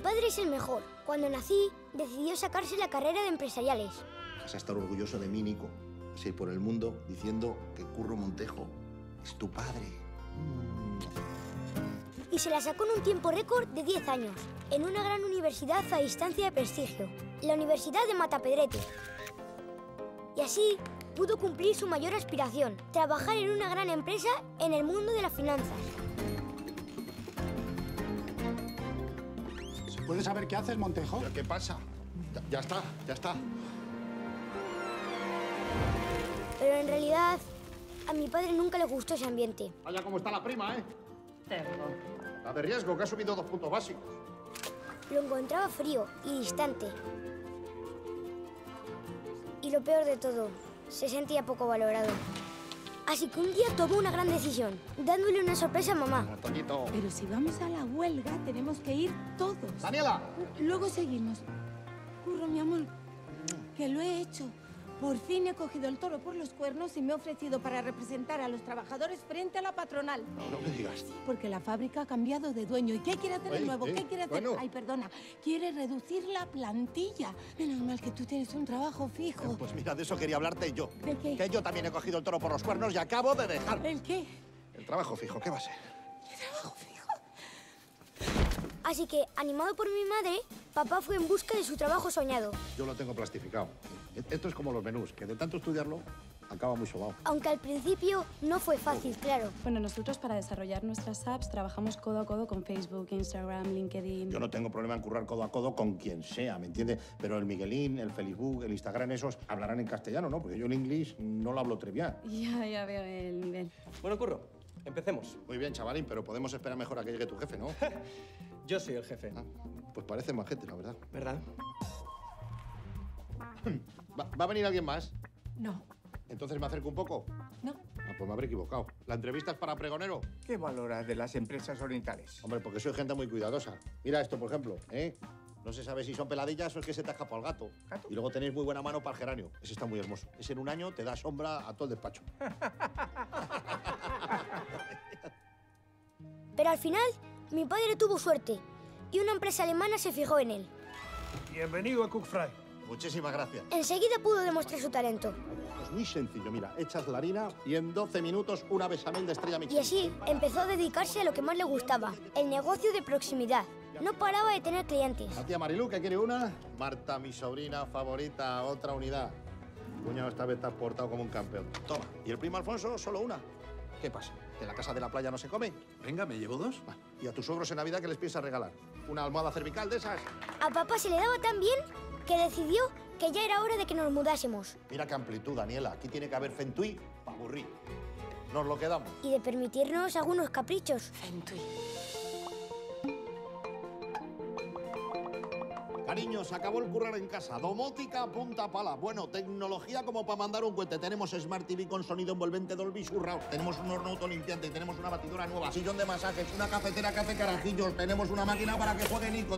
padre es el mejor. Cuando nací, decidió sacarse la carrera de empresariales. Vas a estar orgulloso de mí, Nico. Vas a ir por el mundo diciendo que Curro Montejo es tu padre. Y se la sacó en un tiempo récord de 10 años, en una gran universidad a distancia de prestigio, la Universidad de Matapedrete. Y así pudo cumplir su mayor aspiración, trabajar en una gran empresa en el mundo de las finanzas. ¿Se puede saber qué haces, Montejo? ¿Pero qué pasa? Ya está, ya está. Pero en realidad, a mi padre nunca le gustó ese ambiente. Vaya cómo está la prima, ¿eh? Cerdo. La de riesgo, que ha subido 2 puntos básicos. Lo encontraba frío y distante. Y lo peor de todo, se sentía poco valorado. Así que un día tomó una gran decisión, dándole una sorpresa a mamá. Toñito. Pero si vamos a la huelga, tenemos que ir todos. ¡Daniela! Luego seguimos. Curro, mi amor, que lo he hecho. Por fin he cogido el toro por los cuernos y me he ofrecido para representar a los trabajadores frente a la patronal. No me digas. Porque la fábrica ha cambiado de dueño. ¿Y qué quiere hacer de nuevo? ¿Qué quiere hacer? bueno. Ay, perdona. Quiere reducir la plantilla. Menos mal que tú tienes un trabajo fijo. Pues mira, de eso quería hablarte yo. ¿De qué? Que yo también he cogido el toro por los cuernos y acabo de dejar. ¿El qué? El trabajo fijo, ¿qué va a ser? ¿Qué trabajo fijo? Así que, animado por mi madre, papá fue en busca de su trabajo soñado. Yo lo tengo plastificado. Esto es como los menús, que de tanto estudiarlo, acaba muy sobao. Aunque al principio no fue fácil, claro. Bueno, nosotros para desarrollar nuestras apps trabajamos codo a codo con Facebook, Instagram, LinkedIn. Yo no tengo problema en currar codo a codo con quien sea, ¿me entiendes? Pero el Miguelín, el Facebook, el Instagram, esos hablarán en castellano, ¿no? Porque yo el inglés no lo hablo trivial. Ya veo el nivel. Bueno, Curro, empecemos. Muy bien, chavalín, pero podemos esperar mejor a que llegue tu jefe, ¿no? Yo soy el jefe. Ah, pues parece más gente, la verdad. ¿Verdad? ¿Va a venir alguien más? No. Entonces me acerco un poco. No. Ah, pues me habré equivocado. ¿La entrevista es para pregonero? ¿Qué valoras de las empresas orientales? Hombre, porque soy gente muy cuidadosa. Mira esto, por ejemplo, ¿eh? No se sabe si son peladillas o es que se te ha escapado el gato. ¿Gato? Y luego tenéis muy buena mano para el geranio. Ese está muy hermoso. Ese en un año te da sombra a todo el despacho. Pero al final, mi padre tuvo suerte y una empresa alemana se fijó en él. Bienvenido a Cookfry. Muchísimas gracias. Enseguida pudo demostrar su talento. Es muy sencillo, mira, echas la harina y en 12 minutos una bechamel de estrella Y Michelin. así empezó a dedicarse a lo que más le gustaba, el negocio de proximidad. No paraba de tener clientes. La tía Marilu, ¿que quiere una? Marta, mi sobrina favorita, otra unidad. Cuñado, esta vez te has portado como un campeón. Toma. ¿Y el primo Alfonso, solo una? ¿Qué pasa? ¿Que en la casa de la playa no se come? Venga, ¿me llevo 2? Va. ¿Y a tus suegros en Navidad qué les piensas regalar? ¿Una almohada cervical de esas? A papá se le daba tan bien que decidió que ya era hora de que nos mudásemos Mira qué amplitud, Daniela. Aquí tiene que haber fentui para aburrir. Nos lo quedamos. y de permitirnos algunos caprichos. Cariño, se acabó el currar en casa. Domótica punta pala. Bueno, tecnología como para mandar un cohete. Tenemos Smart TV con sonido envolvente Dolby Surround. Tenemos un horno autolimpiante. Tenemos una batidora nueva. Sillón de masajes. Una cafetera que hace carajillos. Tenemos una máquina para que juegue Nico.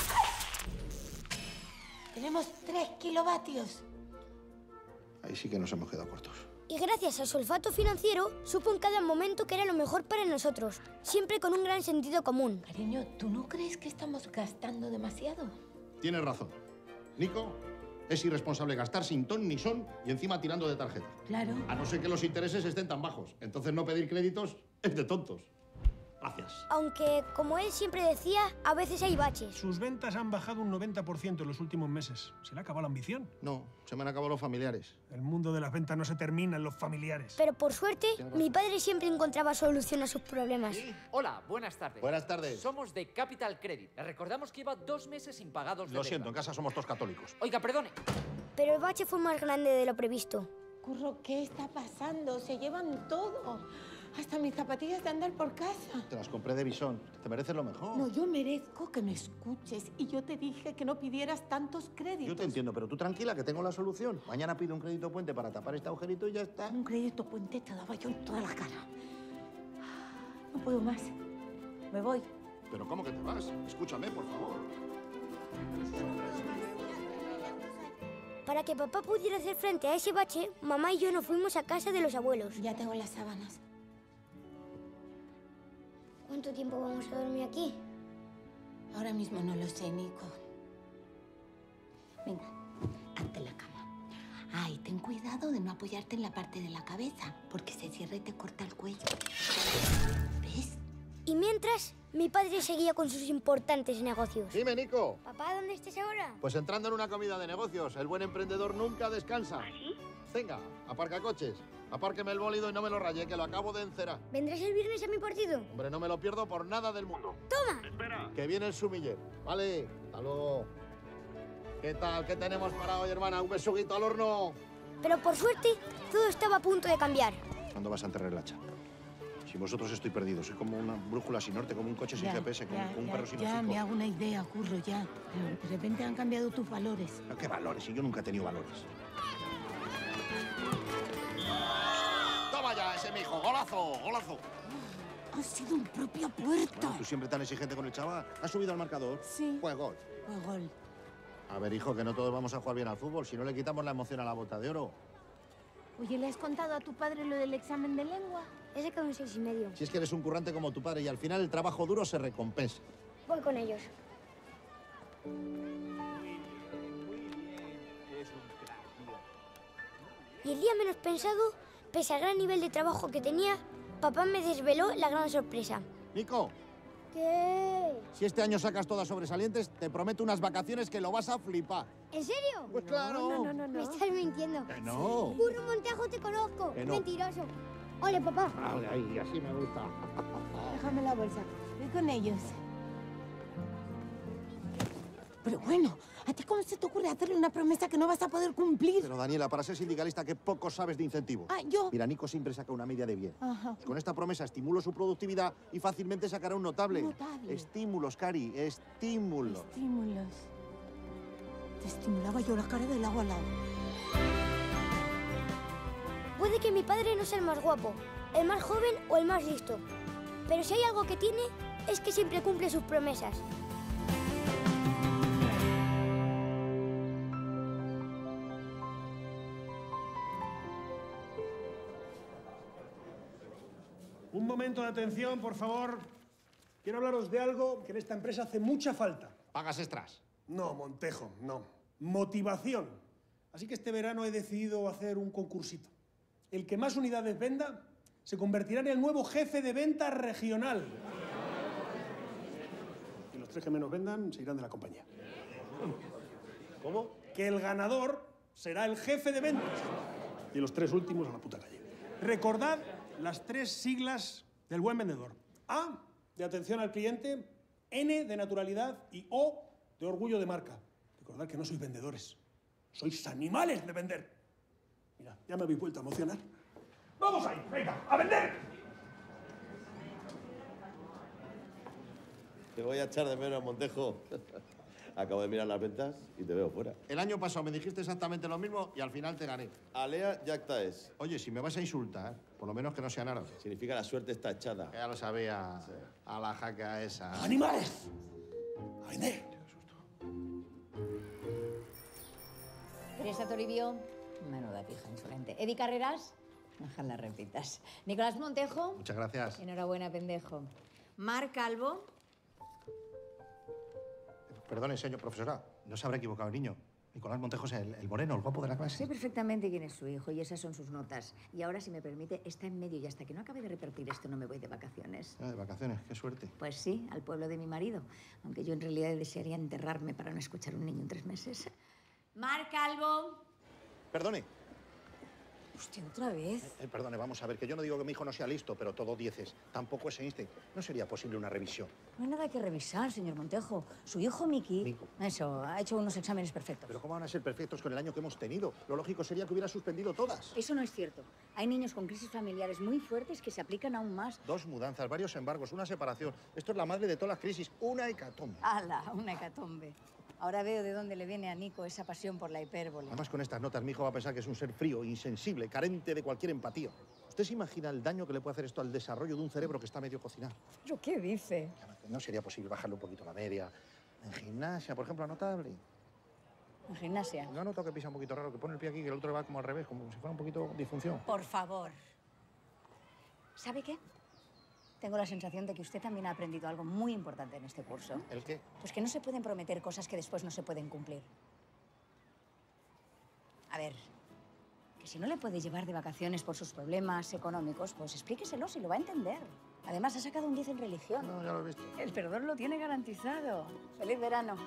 Tenemos 3 kilovatios. Ahí sí que nos hemos quedado cortos. Y gracias a su olfato financiero, supo en cada momento que era lo mejor para nosotros, siempre con un gran sentido común. Cariño, ¿tú no crees que estamos gastando demasiado? Tienes razón. Nico, es irresponsable gastar sin ton ni son y encima tirando de tarjeta. Claro. A no ser que los intereses estén tan bajos. Entonces no pedir créditos es de tontos. Gracias. Aunque, como él siempre decía, a veces hay baches. Sus ventas han bajado un 90% en los últimos meses. ¿Se le acabó la ambición? No, se me han acabado los familiares. El mundo de las ventas no se termina en los familiares. Pero por suerte, mi padre siempre encontraba solución a sus problemas. Hola, buenas tardes. Buenas tardes. Somos de Capital Credit. Les recordamos que lleva 2 meses impagados de Lo siento, en deuda. casa somos todos católicos. Oiga, perdone. Pero el bache fue más grande de lo previsto. Curro, ¿qué está pasando? Se llevan todo. Hasta mis zapatillas de andar por casa. Te las compré de Bisón. Te mereces lo mejor. No, yo merezco que me escuches. Y yo te dije que no pidieras tantos créditos. Yo te entiendo, pero tú tranquila, que tengo la solución. Mañana pido un crédito puente para tapar este agujerito y ya está. Un crédito puente te daba yo en toda la cara. No puedo más. Me voy. ¿Pero cómo que te vas? Escúchame, por favor. Para que papá pudiera hacer frente a ese bache, mamá y yo nos fuimos a casa de los abuelos. Ya tengo las sábanas. ¿Cuánto tiempo vamos a dormir aquí? Ahora mismo no lo sé, Nico. Venga, hazte la cama. Ay, ten cuidado de no apoyarte en la parte de la cabeza, porque se cierra y te corta el cuello. ¿Ves? Y mientras, mi padre seguía con sus importantes negocios. Dime, Nico. Papá, ¿dónde estás ahora? Pues entrando en una comida de negocios. El buen emprendedor nunca descansa. ¿Sí? Venga, aparca coches. Apárqueme el bólido y no me lo raye, que lo acabo de encerar. ¿Vendrás el viernes a mi partido? Hombre, no me lo pierdo por nada del mundo. ¡Toma! Espera. Que viene el sumiller. Vale, hasta luego. ¿Qué tal? ¿Qué tenemos para hoy, hermana? ¿Un besuguito al horno? Pero por suerte, todo estaba a punto de cambiar. ¿Cuándo vas a enterrar el hacha? Sin vosotros estoy perdido. Soy como una brújula sin norte, como un coche sin GPS, como un perro sin Ya, hocico. me hago una idea, Curro, ya. Pero de repente han cambiado tus valores. ¿Qué valores? Si yo nunca he tenido valores. ¡Toma ya ese, mijo! ¡Golazo! ¡Golazo! Ha sido un propio puerto. Tú siempre tan exigente con el chaval. ¿Has subido al marcador? Sí. Pues gol. Fue gol. A ver, hijo, que no todos vamos a jugar bien al fútbol. Si no le quitamos la emoción a la bota de oro. Oye, ¿le has contado a tu padre lo del examen de lengua? He sacado un 6,5. Si es que eres un currante como tu padre y al final el trabajo duro se recompensa. Voy con ellos. Y el día menos pensado, pese al gran nivel de trabajo que tenía, papá me desveló la gran sorpresa. Nico, ¿Qué? si este año sacas todas sobresalientes, te prometo unas vacaciones que lo vas a flipar. ¿En serio? Pues claro. Me estás mintiendo. Que no. Burro Montejo, te conozco. Que no. Mentiroso. Ole, papá. Ay, así me gusta. Déjame la bolsa. Voy con ellos. Pero bueno, ¿a ti cómo se te ocurre hacerle una promesa que no vas a poder cumplir? Pero Daniela, para ser sindicalista, que poco sabes de incentivos. Ah, yo. Mira, Nico siempre saca una media de bien. Ajá. Pues con esta promesa estimulo su productividad y fácilmente sacará un notable. Notable. Estímulos, Cari, estímulos. Estímulos. Te estimulaba yo la cara del agua al lado. Puede que mi padre no sea el más guapo, el más joven o el más listo. Pero si hay algo que tiene, es que siempre cumple sus promesas. Un momento de atención, por favor. Quiero hablaros de algo que en esta empresa hace mucha falta. Pagas extras. No, Montejo, no. Motivación. Así que este verano he decidido hacer un concursito. El que más unidades venda se convertirá en el nuevo jefe de venta regional. Y los 3 que menos vendan se irán de la compañía. ¿Cómo? Que el ganador será el jefe de ventas. Y los 3 últimos a la puta calle. Recordad las 3 siglas del buen vendedor. A, de atención al cliente, N, de naturalidad y O, de orgullo de marca. Recordad que no sois vendedores, sois animales de vender. Mira, ya me habéis vuelto a emocionar. ¡Vamos ahí! ¡Venga, a vender! Te voy a echar de menos, Montejo. Acabo de mirar las ventas y te veo fuera. El año pasado me dijiste exactamente lo mismo y al final te gané. Alea jacta es. Oye, si me vas a insultar, por lo menos que no sean árabes. Significa la suerte está echada. Ya lo sabía, a la jaca esa. ¡Animales! ¡A vender! Teresa Toribio, menuda pija insolente. Eddie Carreras, ojalá repitas. Nicolás Montejo, Muchas gracias. enhorabuena, pendejo. Mar Calvo, Perdone, señor profesora, no se habrá equivocado el niño. Nicolás Montejo es el moreno, el guapo de la clase. sé perfectamente quién es su hijo y esas son sus notas. Y ahora, si me permite, está en medio y hasta que no acabe de repartir esto no me voy de vacaciones. Ah, de vacaciones, qué suerte. Pues sí, al pueblo de mi marido. Aunque yo en realidad desearía enterrarme para no escuchar un niño en 3 meses. Mar Calvo. Perdone. Hostia, ¿otra vez? Perdone, vamos a ver, que yo no digo que mi hijo no sea listo, pero todo 10. Tampoco es Einstein. ¿No sería posible una revisión? No hay nada que revisar, señor Montejo. Su hijo Miki, Mico. eso, ha hecho unos exámenes perfectos. Pero ¿cómo van a ser perfectos con el año que hemos tenido? Lo lógico sería que hubiera suspendido todas. Eso no es cierto. Hay niños con crisis familiares muy fuertes que se aplican aún más. 2 mudanzas, varios embargos, una separación. Esto es la madre de todas las crisis, una hecatombe. ¡Hala! Una hecatombe. Ahora veo de dónde le viene a Nico esa pasión por la hipérbole. Además, con estas notas, mi hijo va a pensar que es un ser frío, insensible, carente de cualquier empatía. ¿Usted se imagina el daño que le puede hacer esto al desarrollo de un cerebro que está medio cocinado? ¿Pero qué dice? No sería posible bajarle un poquito la media. En gimnasia, por ejemplo, notable. En gimnasia. No noto que pisa un poquito raro, que pone el pie aquí y que el otro va como al revés, como si fuera un poquito disfunción. Por favor. ¿Sabe qué? Tengo la sensación de que usted también ha aprendido algo muy importante en este curso. ¿El qué? Pues que no se pueden prometer cosas que después no se pueden cumplir. A ver, que si no le puede llevar de vacaciones por sus problemas económicos, pues explíqueselo si lo va a entender. Además, ha sacado un 10 en religión. No, ya lo he visto. El perdón lo tiene garantizado. ¡Feliz verano!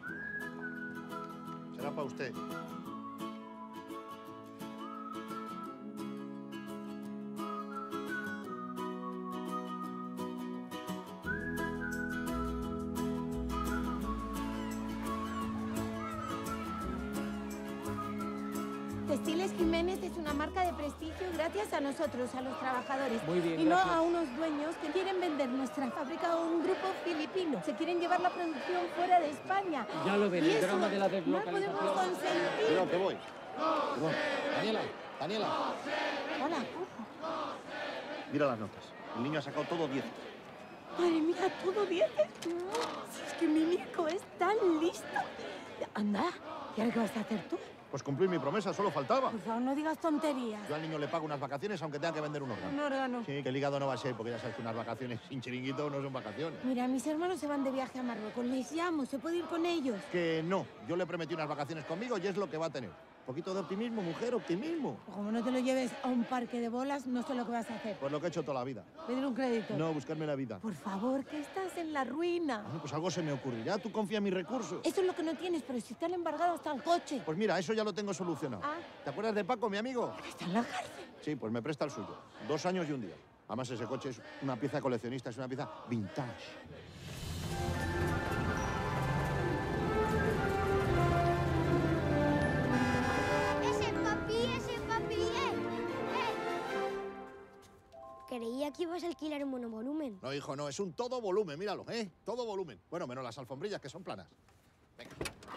Será para usted. Textiles Jiménez es una marca de prestigio gracias a nosotros, a los trabajadores. Muy bien, y no gracias. a unos dueños que quieren vender nuestra fábrica a un grupo filipino. Se quieren llevar la producción fuera de España. Ya lo ven, Y el eso drama de la no deslocalización. podemos consentir. Cuidado, que voy. Daniela, Daniela. Hola. Mira las notas. El niño ha sacado todo 10. Madre mía, todo bien. Si es que mi Nico es tan listo. Anda, ¿y ahora qué vas a hacer tú? Pues cumplir mi promesa, solo faltaba. Por favor, no digas tonterías. Yo al niño le pago unas vacaciones aunque tenga que vender un órgano. Un órgano. Sí, que el hígado no va a ser, porque ya sabes que unas vacaciones sin chiringuito no son vacaciones. Mira, mis hermanos se van de viaje a Marruecos. Les llamo, ¿se puede ir con ellos? Que no, yo le prometí unas vacaciones conmigo y es lo que va a tener. Un poquito de optimismo, mujer, optimismo. Como no te lo lleves a un parque de bolas, no sé lo que vas a hacer. Pues lo que he hecho toda la vida. Pedir un crédito. No, buscarme la vida. Por favor, que estás en la ruina. Bueno, pues algo se me ocurrirá. Tú confía en mis recursos. Eso es lo que no tienes, pero si te han embargado hasta el coche. Pues mira, eso ya lo tengo solucionado. Ah. ¿Te acuerdas de Paco, mi amigo? Está en la cárcel. Sí, pues me presta el suyo. 2 años y un día. Además, ese coche es una pieza coleccionista, es una pieza vintage. ¡Ese papi! Creía que ibas a alquilar un monovolumen. No, hijo, no, es un todo volumen, míralo, ¿eh? Todo volumen. Bueno, menos las alfombrillas, que son planas. Venga.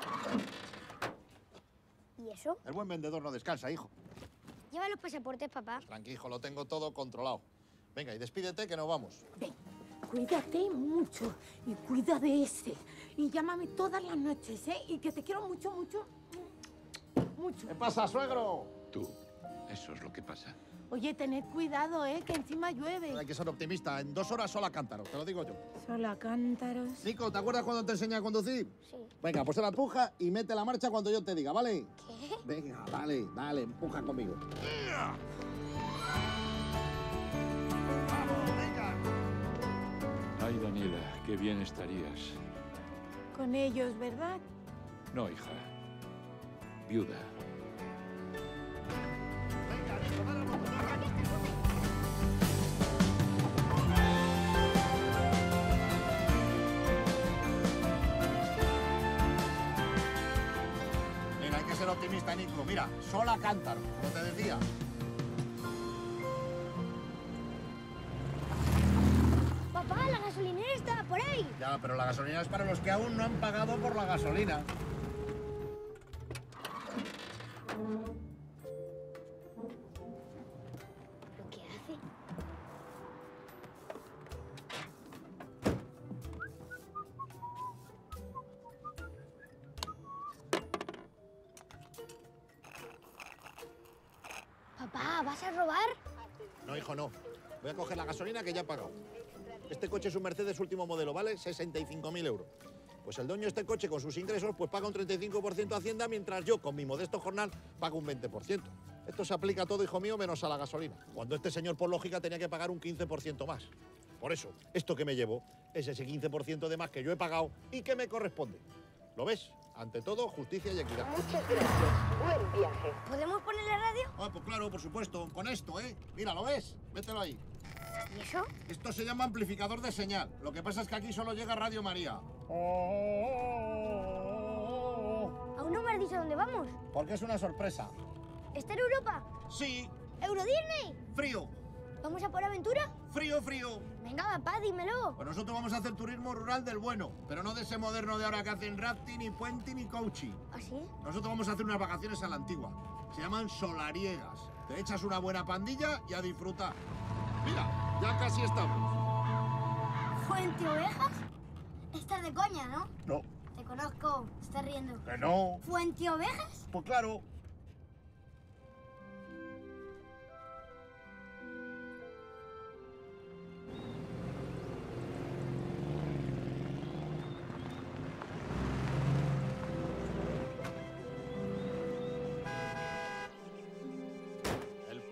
¿Y eso? El buen vendedor no descansa, hijo. Lleva los pasaportes, papá. Tranquilo, hijo, lo tengo todo controlado. Venga, y despídete, que nos vamos. Ven, cuídate mucho y cuida de ese. Y llámame todas las noches, ¿eh? Y que te quiero mucho, mucho, mucho. ¿Qué pasa, suegro? Tú, eso es lo que pasa. Oye, tened cuidado, ¿eh? Que encima llueve. Hay que ser optimista. En 2 horas sola cántaro, te lo digo yo. Sola cántaros. Nico, ¿te acuerdas cuando te enseñé a conducir? Sí. Venga, pues la empuja y mete la marcha cuando yo te diga, ¿vale? ¿Qué? Venga, dale, dale, empuja conmigo. ¡Vamos, venga! Ay, Daniela, qué bien estarías. Con ellos, ¿verdad? No, hija. Viuda. Venga, Nico, dale al botón. Mira, hay que ser optimista, Nico. Mira, sola cántaro, como te decía. Papá, la gasolinera está por ahí. Ya, pero la gasolina es para los que aún no han pagado por la gasolina. ¿Lo que hace? Papá, ¿vas a robar? No, hijo, no. Voy a coger la gasolina que ya he pagado. Este coche es un Mercedes último modelo, vale 65.000 euros. Pues el dueño de este coche, con sus ingresos, pues paga un 35% a Hacienda, mientras yo, con mi modesto jornal, pago un 20%. Esto se aplica a todo, hijo mío, menos a la gasolina. Cuando este señor, por lógica, tenía que pagar un 15% más. Por eso, esto que me llevo es ese 15% de más que yo he pagado y que me corresponde. ¿Lo ves? Ante todo, justicia y equidad. Muchas gracias. Buen viaje. ¿Podemos poner la radio? Ah, pues claro, por supuesto. Con esto, ¿eh? Mira, ¿lo ves? Mételo ahí. ¿Y eso? Esto se llama amplificador de señal. Lo que pasa es que aquí solo llega Radio María. ¿Aún no me has dicho dónde vamos? Porque es una sorpresa. ¿Está en Europa? Sí, ¿Euro Disney? frío. ¿Vamos a por aventura? Frío, frío. Venga, papá, dímelo. Pues nosotros vamos a hacer turismo rural del bueno, pero no de ese moderno de ahora que hacen rafting, ni puente, ni coaching. ¿Así? Nosotros vamos a hacer unas vacaciones a la antigua. Se llaman solariegas. Te echas una buena pandilla y a disfrutar. Mira, ya casi estamos. ¿Fuente Ovejas? Estás de coña, ¿no? No, Te conozco, estás riendo. que no. ¿Fuente Ovejas? Pues claro.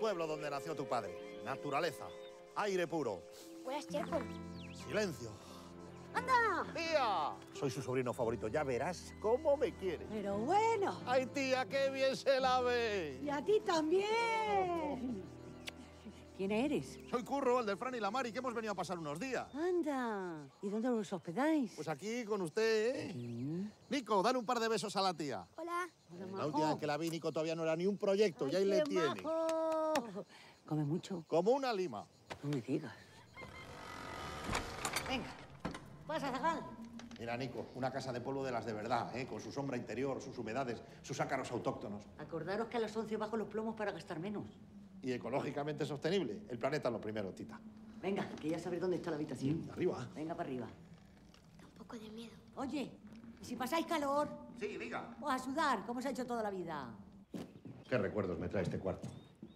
pueblo donde nació tu padre. Naturaleza, aire puro. Huele a estiércol. Silencio. ¡Anda! ¡Tía! Soy su sobrino favorito, ya verás cómo me quiere. Pero bueno. ¡Ay, tía, qué bien se la ve! Y a ti también. ¿Quién eres? Soy Curro, el de Fran y la Mari, que hemos venido a pasar unos días. Anda. ¿Y dónde os hospedáis? Pues aquí con usted, ¿eh? Sí. Nico, dale un par de besos a la tía. Hola. La última vez que la vi, Nico, todavía no era ni un proyecto, y ahí le tiene. Come mucho. Como una lima. No me digas. Venga. Pasa, Zagal. Mira, Nico, una casa de pueblo de las de verdad, ¿eh? Con su sombra interior, sus humedades, sus ácaros autóctonos. Acordaros que a las 11 bajo los plomos para gastar menos. Y ecológicamente sostenible. El planeta es lo primero, tita. Venga, que ya sabéis dónde está la habitación. Arriba. Venga, para arriba. Da un poco de miedo. Oye, ¿y si pasáis calor? Sí, diga. Pues a sudar, como se ha hecho toda la vida. ¿Qué recuerdos me trae este cuarto?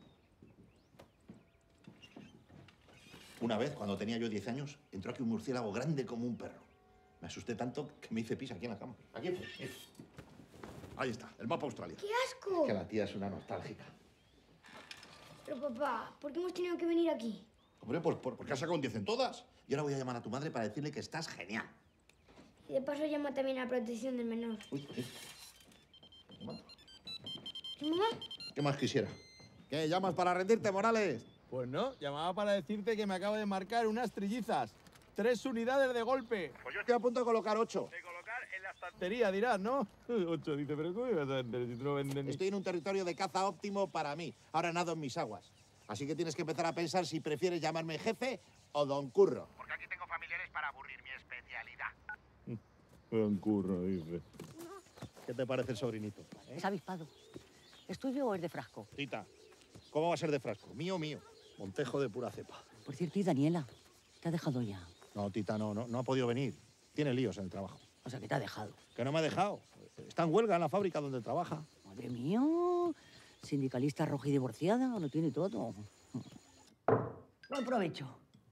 Una vez, cuando tenía yo 10 años, entró aquí un murciélago grande como un perro. Me asusté tanto que me hice pis aquí en la cama. Aquí fue. Ahí está, el mapa Australia. ¡Qué asco! Que la tía es una nostálgica. Pero papá, ¿por qué hemos tenido que venir aquí? Hombre, pues porque has sacado un 10 en todas. Y ahora voy a llamar a tu madre para decirle que estás genial. Y de paso llama también a la protección del menor. Uy, ¿qué? ¿Mamá? ¿Qué más quisiera? ¿Qué, llamas para rendirte, Morales? Pues no, llamaba para decirte que me acabo de marcar unas trillizas. 3 unidades de golpe. Pues yo estoy a punto de colocar 8. De colocar en la estantería, dirás, ¿no? 8, dice, pero ¿cómo ibas a vender si tú no vendes ni...? Estoy en un territorio de caza óptimo para mí. Ahora nado en mis aguas. Así que tienes que empezar a pensar si prefieres llamarme jefe o don Curro. Porque aquí tengo familiares para aburrir mi especialidad. Don Curro, dice. ¿Qué te parece el sobrinito? Es avispado. ¿Es tuyo o es de frasco? Tita, ¿cómo va a ser de frasco? Mío, mío. Montejo de pura cepa. Por cierto, ¿y Daniela? ¿Te ha dejado ya? No, Tita, no ha podido venir. Tiene líos en el trabajo. O sea, que te ha dejado. Que no me ha dejado. Está en huelga en la fábrica donde trabaja. Madre mía. Sindicalista roja y divorciada, lo tiene todo. Buen provecho.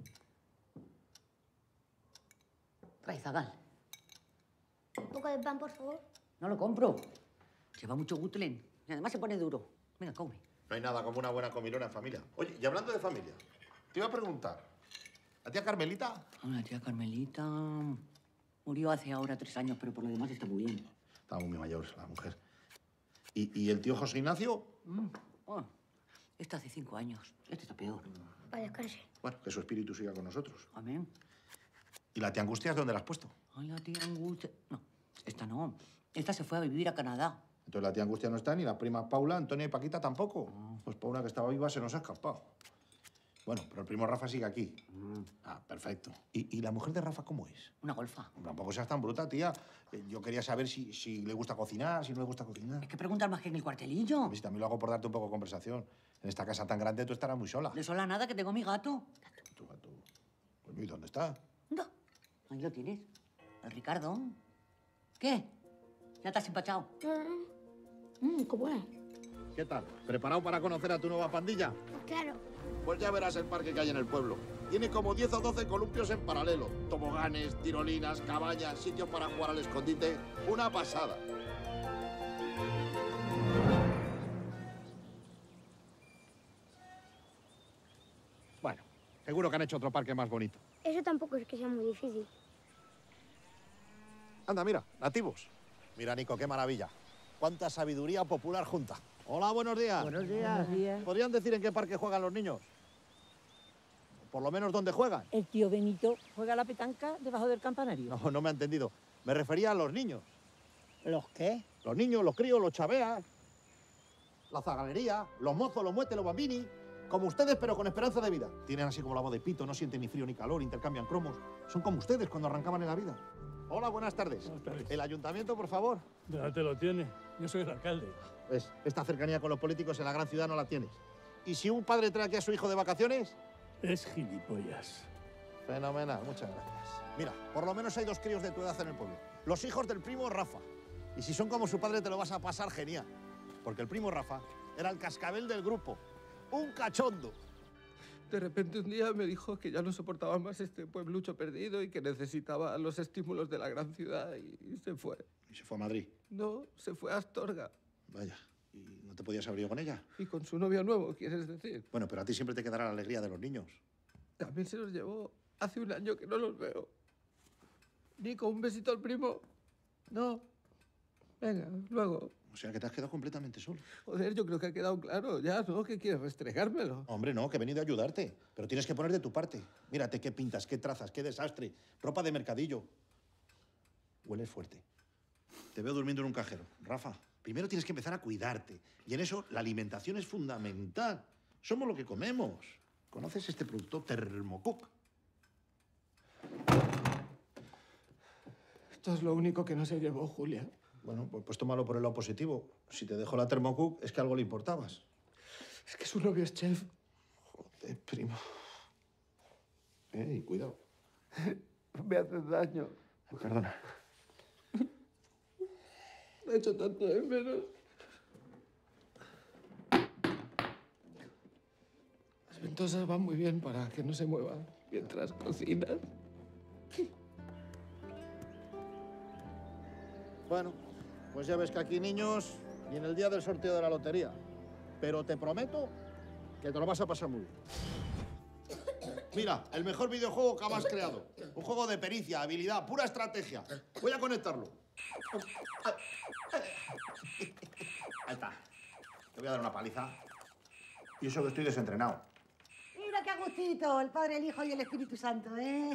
Trae, Zagal. Un poco de pan, por favor. No lo compro. Lleva mucho Gutlen. Y además se pone duro. Venga, come. No hay nada como una buena comilona en familia. Oye, y hablando de familia, te iba a preguntar. ¿La tía Carmelita? La tía Carmelita murió hace ahora 3 años, pero por lo demás está muy bien. Estaba muy mayor la mujer. ¿Y el tío José Ignacio? Bueno, este hace 5 años. Este está peor. Para descansar. Bueno, que su espíritu siga con nosotros. Amén. ¿Y la tía Angustias dónde la has puesto? Ay, la tía Angustia... No, esta no. Esta se fue a vivir a Canadá. Entonces la tía Angustia no está, ni la prima Paula, Antonia y Paquita tampoco. Pues por una que estaba viva se nos ha escapado. Bueno, pero el primo Rafa sigue aquí. Ah, perfecto. ¿Y la mujer de Rafa cómo es? Una golfa. Tampoco seas tan bruta, tía. Yo quería saber si le gusta cocinar, si no le gusta cocinar. Es que preguntas más que en el cuartelillo. A ver, si también lo hago por darte un poco de conversación. En esta casa tan grande tú estarás muy sola. De sola nada, que tengo mi gato. Tu gato. Coño, ¿y dónde está? No. Ahí lo tienes. El Ricardo. ¿Qué? ¿Ya te has empachado? ¿Cómo es? ¿Qué tal? ¿Preparado para conocer a tu nueva pandilla? Claro. Pues ya verás el parque que hay en el pueblo. Tiene como 10 o 12 columpios en paralelo. Toboganes, tirolinas, cabañas, sitios para jugar al escondite. Una pasada. Bueno, seguro que han hecho otro parque más bonito. Eso tampoco es que sea muy difícil. Anda, mira, nativos. Mira, Nico, qué maravilla. Cuánta sabiduría popular junta. Hola, buenos días. Buenos días. Buenos días. ¿Podrían decir en qué parque juegan los niños? Por lo menos dónde juegan. El tío Benito juega la petanca debajo del campanario. No, no me ha entendido. Me refería a los niños. ¿Los qué? Los niños, los críos, los chaveas, la zagalería, los mozos, los muetes, los bambini. Como ustedes, pero con esperanza de vida. Tienen así como la voz de pito, no sienten ni frío ni calor, intercambian cromos. Son como ustedes cuando arrancaban en la vida. Hola, buenas tardes. Buenas tardes. El ayuntamiento, por favor. Ya te lo tiene. Yo soy el alcalde. ¿Ves? Esta cercanía con los políticos en la gran ciudad no la tienes. ¿Y si un padre trae aquí a su hijo de vacaciones? Es gilipollas. Fenomenal, muchas gracias. Mira, por lo menos hay 2 críos de tu edad en el pueblo. Los hijos del primo Rafa. Y si son como su padre te lo vas a pasar genial. Porque el primo Rafa era el cascabel del grupo. Un cachondo. De repente un día me dijo que ya no soportaba más este pueblucho perdido y que necesitaba los estímulos de la gran ciudad y se fue. ¿Y se fue a Madrid? No, se fue a Astorga. Vaya. ¿Y no te podías haber ido con ella? Y con su novio nuevo, ¿quieres decir? Bueno, pero a ti siempre te quedará la alegría de los niños. También se los llevó. Hace un año que no los veo. Nico, un besito al primo. No. Venga, luego. O sea, que te has quedado completamente solo. Joder, yo creo que ha quedado claro ya, ¿no? ¿Qué quieres, restregármelo? Hombre, no, que he venido a ayudarte. Pero tienes que poner de tu parte. Mírate qué pintas, qué trazas, qué desastre. Ropa de mercadillo. Hueles fuerte. Te veo durmiendo en un cajero. Rafa, primero tienes que empezar a cuidarte. Y en eso la alimentación es fundamental. Somos lo que comemos. ¿Conoces este producto Thermocook? Esto es lo único que no se llevó, Julia. Bueno, pues tómalo por el lado positivo. Si te dejó la Thermocook, es que algo le importabas. Es que su novio es chef. Joder, primo. Cuidado. Me haces daño. Perdona. Me he hecho tanto de menos. Las ventosas van muy bien para que no se muevan mientras cocinas. Bueno, pues ya ves que aquí niños y en el día del sorteo de la lotería. Pero te prometo que te lo vas a pasar muy bien. Mira, el mejor videojuego que jamás creado. Un juego de pericia, habilidad, pura estrategia. Voy a conectarlo. Ahí está. Te voy a dar una paliza. Y eso que estoy desentrenado. Mira qué agustito, el Padre, el Hijo y el Espíritu Santo, ¿eh?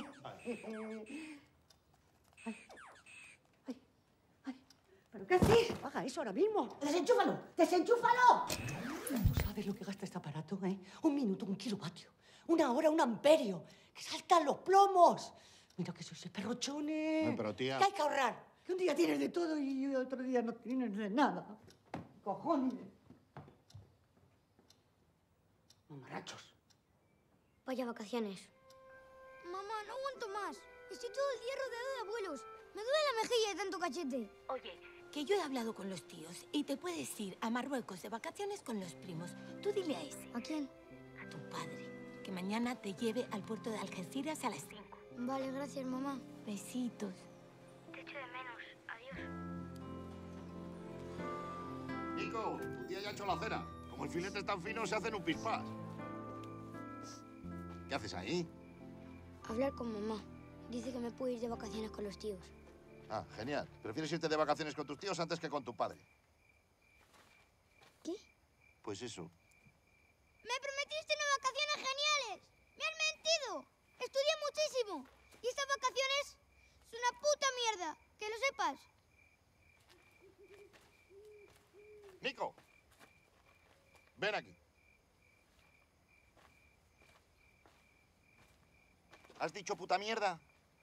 ¿Pero qué haces? Baja eso ahora mismo. ¡Desenchúfalo! ¡Desenchúfalo! ¿Tú sabes lo que gasta este aparato, eh? 1 minuto, 1 kilovatio. 1 hora, 1 amperio. ¡Que saltan los plomos! Mira que sois perrochones. Ay, pero tía... Que hay que ahorrar. Que un día tienes de todo y otro día no tienes de nada. Cojones. Mamarrachos. Vaya vacaciones. Mamá, no aguanto más. Estoy todo el día rodeado de abuelos. Me duele la mejilla de tanto cachete. Oye, que yo he hablado con los tíos y te puedes ir a Marruecos de vacaciones con los primos. Tú dile a ese. ¿A quién? A tu padre. Que mañana te lleve al puerto de Algeciras a las 5. Vale, gracias, mamá. Besitos. Te echo de menos. Adiós. Nico, tu tía ya ha hecho la cena. Como el filete es tan fino, se hacen un pispás. ¿Qué haces ahí? Hablar con mamá. Dice que me puedo ir de vacaciones con los tíos. Ah, genial. ¿Prefieres irte de vacaciones con tus tíos antes que con tu padre? ¿Qué? Pues eso. ¡Me prometiste unas vacaciones geniales! ¡Me has mentido! Estudié muchísimo. Y estas vacaciones son una puta mierda. Que lo sepas. Nico, ven aquí. ¿Has dicho puta mierda?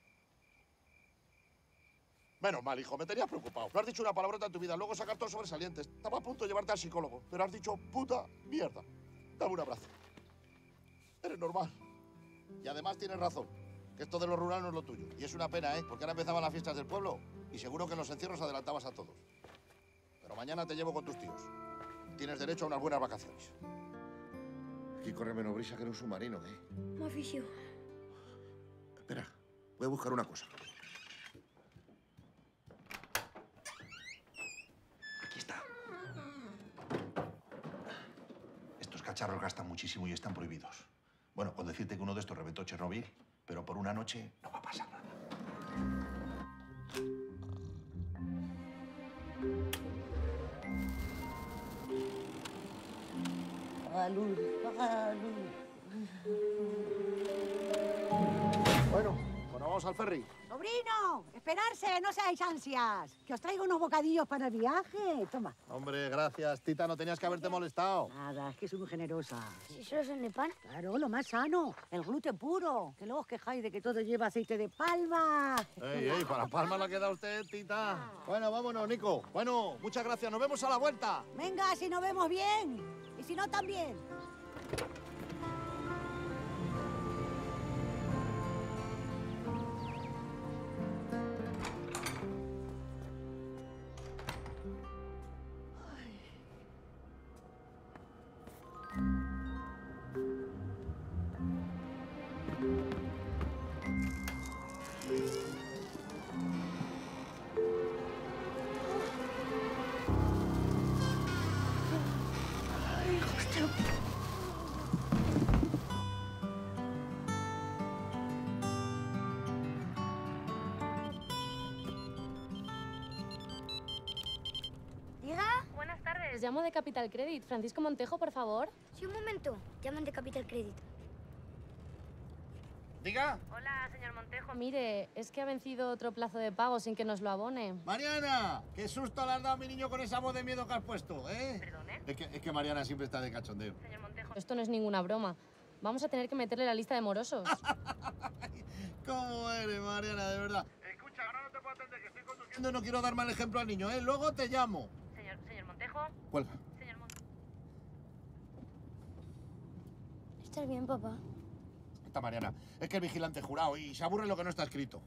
Menos mal, hijo, me tenías preocupado. No has dicho una palabrota en tu vida, luego sacar todos sobresalientes. Estaba a punto de llevarte al psicólogo, pero has dicho puta mierda. Dame un abrazo. Eres normal. Y además tienes razón, que esto de lo rural no es lo tuyo. Y es una pena, ¿eh? Porque ahora empezaban las fiestas del pueblo y seguro que en los encierros adelantabas a todos. Pero mañana te llevo con tus tíos. Tienes derecho a unas buenas vacaciones. Aquí corre menos brisa que en un submarino, ¿eh? Me aficio. Espera, voy a buscar una cosa. Aquí está. Estos cacharros gastan muchísimo y están prohibidos. Bueno, con decirte que uno de estos reventó Chernobyl, pero por una noche no va a pasar nada. Salud, salud. Bueno, vamos al ferry. Sobrino, esperarse, no seáis ansias. Que os traigo unos bocadillos para el viaje. Toma. Hombre, gracias, Tita, no tenías que haberte molestado. Nada, es que soy muy generosa. ¿Si solo son de pan? Claro, lo más sano, el gluten puro. Que luego os quejáis de que todo lleva aceite de palma. Ey, para palma la queda usted, Tita. Bueno, vámonos, Nico. Bueno, muchas gracias, nos vemos a la vuelta. Venga, si nos vemos bien. Y si no, también. buenas, llamo de Capital Credit. Francisco Montejo, por favor. Sí, un momento. Llaman de Capital Credit. Diga. Hola, señor Montejo. Mire, es que ha vencido otro plazo de pago sin que nos lo abone. Mariana, qué susto le has dado a mi niño con esa voz de miedo que has puesto, ¿eh? ¿Perdone? Es que Mariana siempre está de cachondeo. Señor Montejo. Esto no es ninguna broma. Vamos a tener que meterle la lista de morosos. ¿Cómo eres, Mariana, de verdad? Escucha, ahora no te puedo atender, que estoy conduciendo y no quiero dar mal ejemplo al niño, ¿eh? Luego te llamo. Señor Montejo. Cuelga. Señor Montejo. ¿Estás bien, papá? Esta Mariana, es que es vigilante jurado y se aburre lo que no está escrito.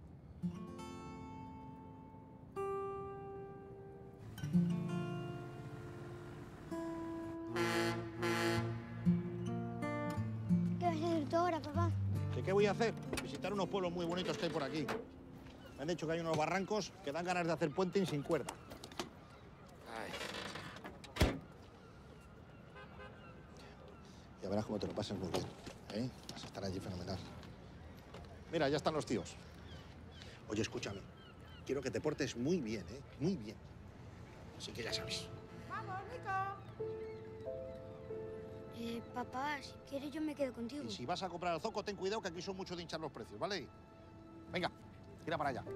¿Qué vas a hacer tú ahora, papá? ¿Qué voy a hacer? Visitar unos pueblos muy bonitos que hay por aquí. Me han dicho que hay unos barrancos que dan ganas de hacer puenting sin cuerda. Ay. Ya verás cómo te lo pasas muy bien, ¿eh? Vas a estar allí fenomenal. Mira, ya están los tíos. Oye, escúchame. Quiero que te portes muy bien, ¿eh? Muy bien. Así que ya sabes. Vamos, Nico. Papá, si quieres yo me quedo contigo. Y si vas a comprar el zoco, ten cuidado que aquí son mucho de hinchar los precios, ¿vale? Venga, tira para allá.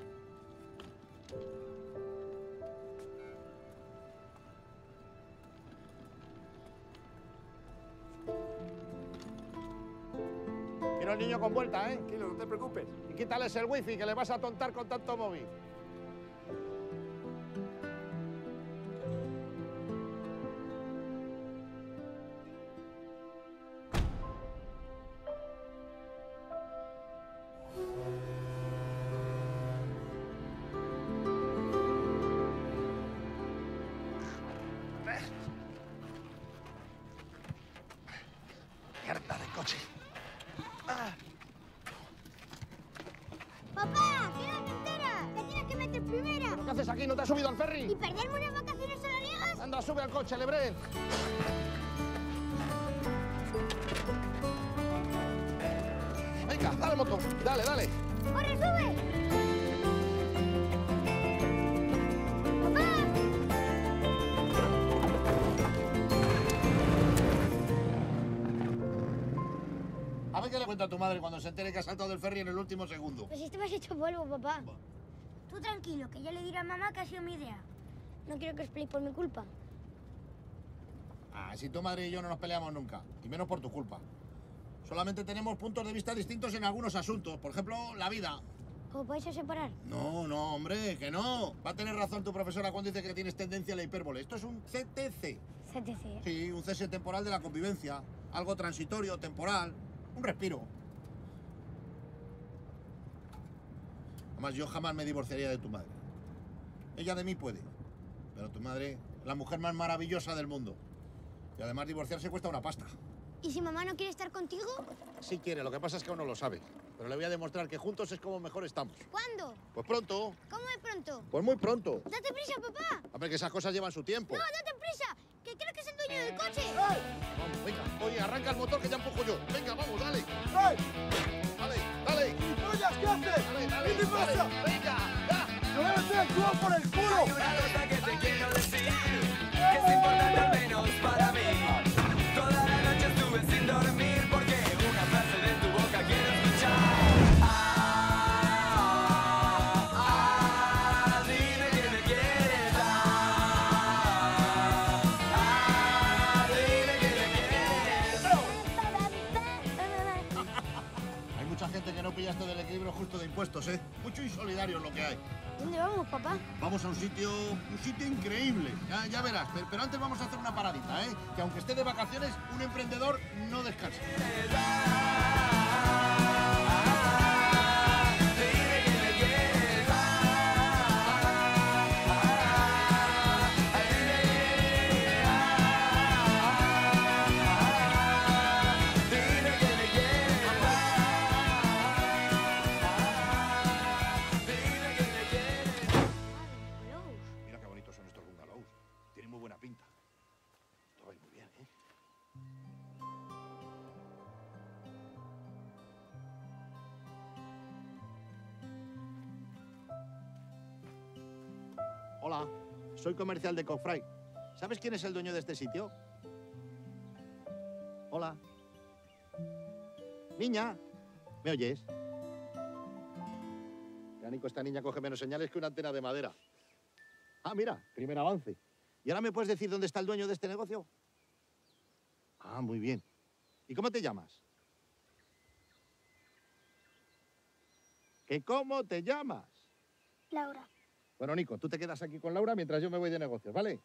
Quiero al niño con vuelta, ¿eh? Tranquilo, no te preocupes. Y quítales el wifi, que le vas a tontar con tanto móvil. Mierda de coche. ¡Papá! ¡Que no te enteras! ¡Que tienes que meter primera! ¿Pero qué haces aquí? ¿No te has subido al ferry? ¿Y perderme unas vacaciones solarias? Anda, sube al coche, Lebrel. Venga, dale motor. Dale, dale. ¡Corre, sube! A ver qué le cuenta a tu madre cuando se entere que has saltado del ferry en el último segundo. Pues si te has hecho polvo, papá. Tú tranquilo, que ya le diré a mamá que ha sido mi idea. No quiero que os peleéis por mi culpa. Ah, si tu madre y yo no nos peleamos nunca, y menos por tu culpa. Solamente tenemos puntos de vista distintos en algunos asuntos, por ejemplo, la vida. ¿Os vais a separar? No, no, hombre, que no. Va a tener razón tu profesora cuando dice que tienes tendencia a la hipérbole. Esto es un CTC. CTC, ¿eh? Sí, un cese temporal de la convivencia. Algo transitorio, temporal. Un respiro. Además, yo jamás me divorciaría de tu madre. Ella de mí puede. Pero tu madre, la mujer más maravillosa del mundo. Y además divorciarse cuesta una pasta. ¿Y si mamá no quiere estar contigo? Sí quiere, lo que pasa es que aún no lo sabe. Pero le voy a demostrar que juntos es como mejor estamos. ¿Cuándo? Pues pronto. ¿Cómo de pronto? Pues muy pronto. ¡Date prisa, papá! Hombre, que esas cosas llevan su tiempo. ¡No, date prisa! ¡Que creo que es el dueño del coche! Vamos, venga. Oye, arranca el motor que ya empujo yo. Venga, vamos, dale. Dale, dale. ¡Pollas, qué haces! Dale, dale, ¿Qué te pasa? dale. Venga, ya. ¡Te voy a meter el culo por el culo! Hay una cosa que te quiero decir, que es importante al menos para mí. Toda la noche estuve sin dormir porque una frase de tu boca quiero escuchar. Dime que me quieres. Dime que me quieres. Hay mucha gente que no pilla esto del equilibrio justo de impuestos, ¿eh? Mucho insolidario es lo que hay. ¿Dónde vamos, papá? Vamos a un sitio increíble. Ya verás. Pero antes vamos a hacer una paradita, ¿eh? Que aunque esté de vacaciones, un emprendedor no descansa. Mira qué bonitos son estos bungalows. Tienen muy buena pinta. Todo va muy bien, ¿eh? Hola, soy comercial de Cockfry. ¿Sabes quién es el dueño de este sitio? Hola. Niña, ¿me oyes? Ya, Nico, esta niña coge menos señales que una antena de madera. Ah, mira, primer avance. ¿Y ahora me puedes decir dónde está el dueño de este negocio? Ah, muy bien. ¿Y cómo te llamas? ¿Que cómo te llamas? Laura. Bueno, Nico, tú te quedas aquí con Laura mientras yo me voy de negocios, ¿vale?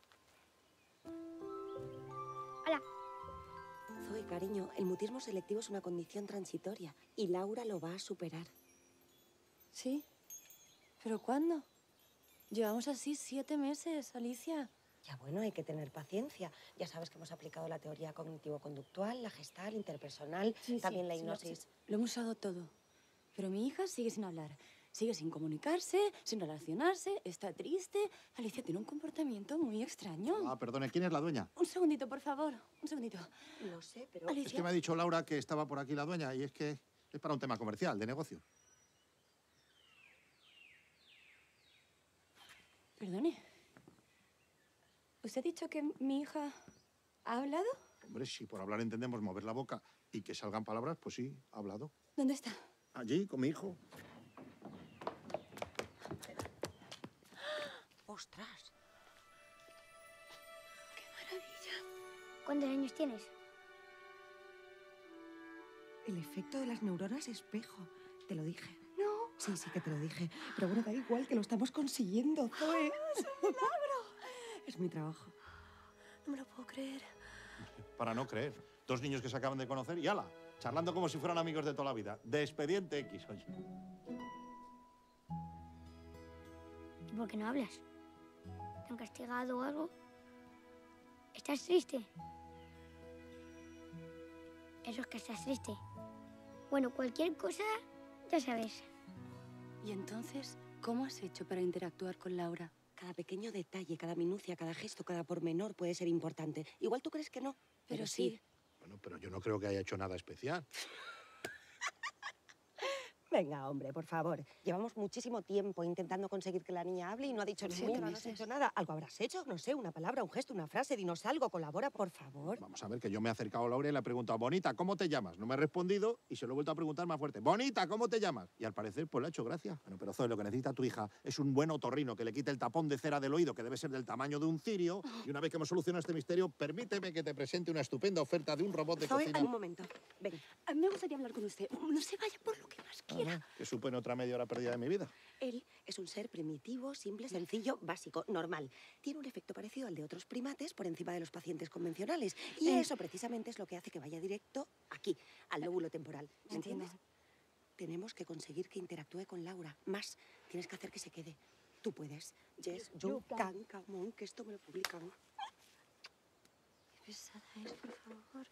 Hola. Zoe, cariño, el mutismo selectivo es una condición transitoria y Laura lo va a superar. ¿Sí? ¿Pero cuándo? Llevamos así 7 meses, Alicia. Ya bueno, hay que tener paciencia. Ya sabes que hemos aplicado la teoría cognitivo-conductual, la gestal, interpersonal, también la hipnosis. Lo hemos usado todo. Pero mi hija sigue sin hablar. Sigue sin comunicarse, sin relacionarse, está triste. Alicia tiene un comportamiento muy extraño. Ah, perdone, ¿quién es la dueña? Un segundito, por favor. Un segundito. No sé, pero... Es que me ha dicho Laura que estaba por aquí la dueña y es que es para un tema comercial, de negocio. Perdone. ¿Usted ha dicho que mi hija ha hablado? Hombre, si por hablar entendemos mover la boca y que salgan palabras, pues sí, ha hablado. ¿Dónde está? Allí, con mi hijo. ¡Ostras! ¡Qué maravilla! ¿Cuántos años tienes? El efecto de las neuronas espejo. Te lo dije. No. Sí, sí que te lo dije. Pero bueno, da igual que lo estamos consiguiendo, Zoe. ¡Es un milagro! Es mi trabajo. No me lo puedo creer. Para no creer. 2 niños que se acaban de conocer y ala, charlando como si fueran amigos de toda la vida. De Expediente X, oye. ¿Y por qué no hablas? ¿Te han castigado o algo? ¿Estás triste? Eso es que estás triste. Bueno, cualquier cosa, ya sabes. ¿Y entonces cómo has hecho para interactuar con Laura? Cada pequeño detalle, cada minucia, cada gesto, cada pormenor puede ser importante. Igual tú crees que no, pero sí. Bueno, pero yo no creo que haya hecho nada especial. Venga, hombre, por favor. Llevamos muchísimo tiempo intentando conseguir que la niña hable y no ha dicho ni mu, no has hecho nada. ¿Algo habrás hecho? No sé, una palabra, un gesto, una frase, dinos algo, colabora, por favor. Vamos a ver, que yo me he acercado a Laura y le he preguntado, Bonita, ¿cómo te llamas? No me ha respondido y se lo he vuelto a preguntar más fuerte. Bonita, ¿cómo te llamas? Y al parecer, pues le ha hecho gracia. Bueno, pero Zoe, lo que necesita tu hija es un buen otorrino que le quite el tapón de cera del oído, que debe ser del tamaño de un cirio. Y una vez que hemos solucionado este misterio, permíteme que te presente una estupenda oferta de un robot de Zoe, cocina. un momento. Ven. A mí me gustaría hablar con usted. No se vaya por lo que más quiera. Que supone otra media hora perdida de mi vida. Él es un ser primitivo, simple, sencillo, básico, normal. Tiene un efecto parecido al de otros primates por encima de los pacientes convencionales. Y eso precisamente es lo que hace que vaya directo aquí, al lóbulo temporal. ¿Me entiendes? Tenemos que conseguir que interactúe con Laura. Más, tienes que hacer que se quede. Tú puedes. Yes, you can, come on, que esto me lo publican. Qué pesada es, por favor.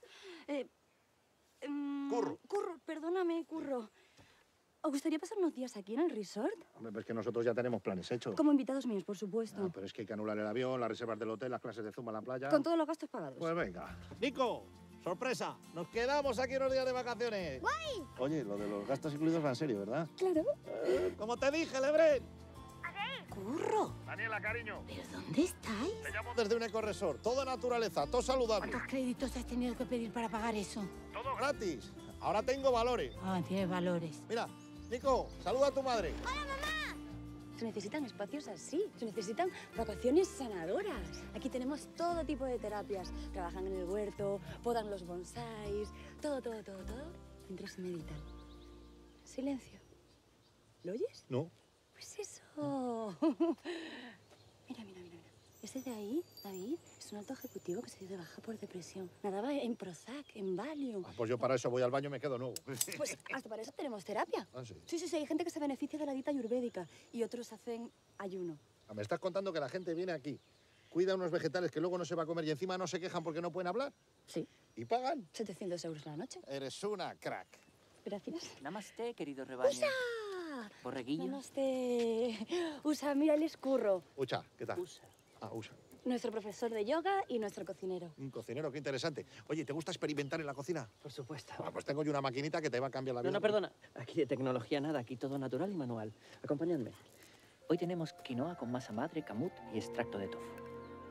Curro. Curro, perdóname, Curro. ¿Os gustaría pasar unos días aquí en el resort? Hombre, pues que nosotros ya tenemos planes hechos. Como invitados míos, por supuesto. No, pero es que hay que anular el avión, las reservas del hotel, las clases de zumba en la playa. Con todos los gastos pagados. Pues venga. Nico, sorpresa, nos quedamos aquí unos días de vacaciones. ¡Guay! Oye, lo de los gastos incluidos va en serio, ¿verdad? Claro. Como te dije, Lebrén. ¡Curro! Daniela, cariño. ¿Pero dónde estáis? Te llamo desde un ecoresort, todo naturaleza, todo saludable. ¿Cuántos créditos has tenido que pedir para pagar eso? Todo gratis. Ahora tengo valores. Ah, tienes valores. Mira, Nico, saluda a tu madre. Se necesitan espacios así, se necesitan vacaciones sanadoras. Aquí tenemos todo tipo de terapias. Trabajan en el huerto, podan los bonsáis, todo, mientras meditan. Silencio. ¿Lo oyes? No. Pues eso. Mira. Ese de ahí, David, es un alto ejecutivo que se dio de baja por depresión. Nadaba en Prozac, en Valium. Pues yo para eso voy al baño y me quedo nuevo. Pues hasta para eso tenemos terapia. Ah, sí. Sí, hay gente que se beneficia de la dieta ayurvédica y otros hacen ayuno. Me estás contando que la gente viene aquí, cuida unos vegetales que luego no se va a comer y encima no se quejan porque no pueden hablar. Sí. ¿Y pagan? 700 euros la noche. Eres una crack. Gracias. Namaste, querido rebaño. ¡Usa! Borreguillo. Namaste. Usa, mira el escurro. Ucha, ¿qué tal? Usa. Nuestro profesor de yoga y nuestro cocinero. Un cocinero, qué interesante. Oye, ¿te gusta experimentar en la cocina? Por supuesto. Pues tengo yo una maquinita que te va a cambiar la vida. No, perdona. Aquí de tecnología nada, aquí todo natural y manual. Acompañadme. Hoy tenemos quinoa con masa madre, camut y extracto de tofu.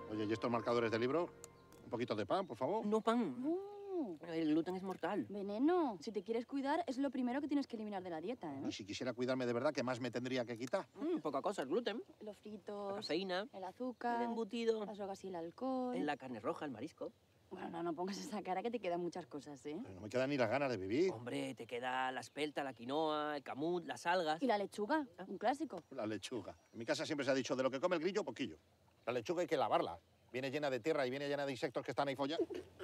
Oye, ¿y estos marcadores de libro? Un poquito de pan, por favor. No pan. El gluten es mortal. Veneno. Si te quieres cuidar, es lo primero que tienes que eliminar de la dieta, ¿eh? Y si quisiera cuidarme de verdad, ¿qué más me tendría que quitar? Poca cosa, el gluten. Los fritos, La cafeína, el azúcar, el embutido, las drogas y el alcohol. la carne roja, el marisco. Bueno, no pongas esa cara que te quedan muchas cosas, ¿eh? Pero no me quedan ni las ganas de vivir. Hombre, te queda la espelta, la quinoa, el camut, las algas. ¿Y la lechuga? Un clásico. La lechuga. En mi casa siempre se ha dicho, de lo que come el grillo, poquillo. La lechuga hay que lavarla. Viene llena de tierra y viene llena de insectos que están ahí follando.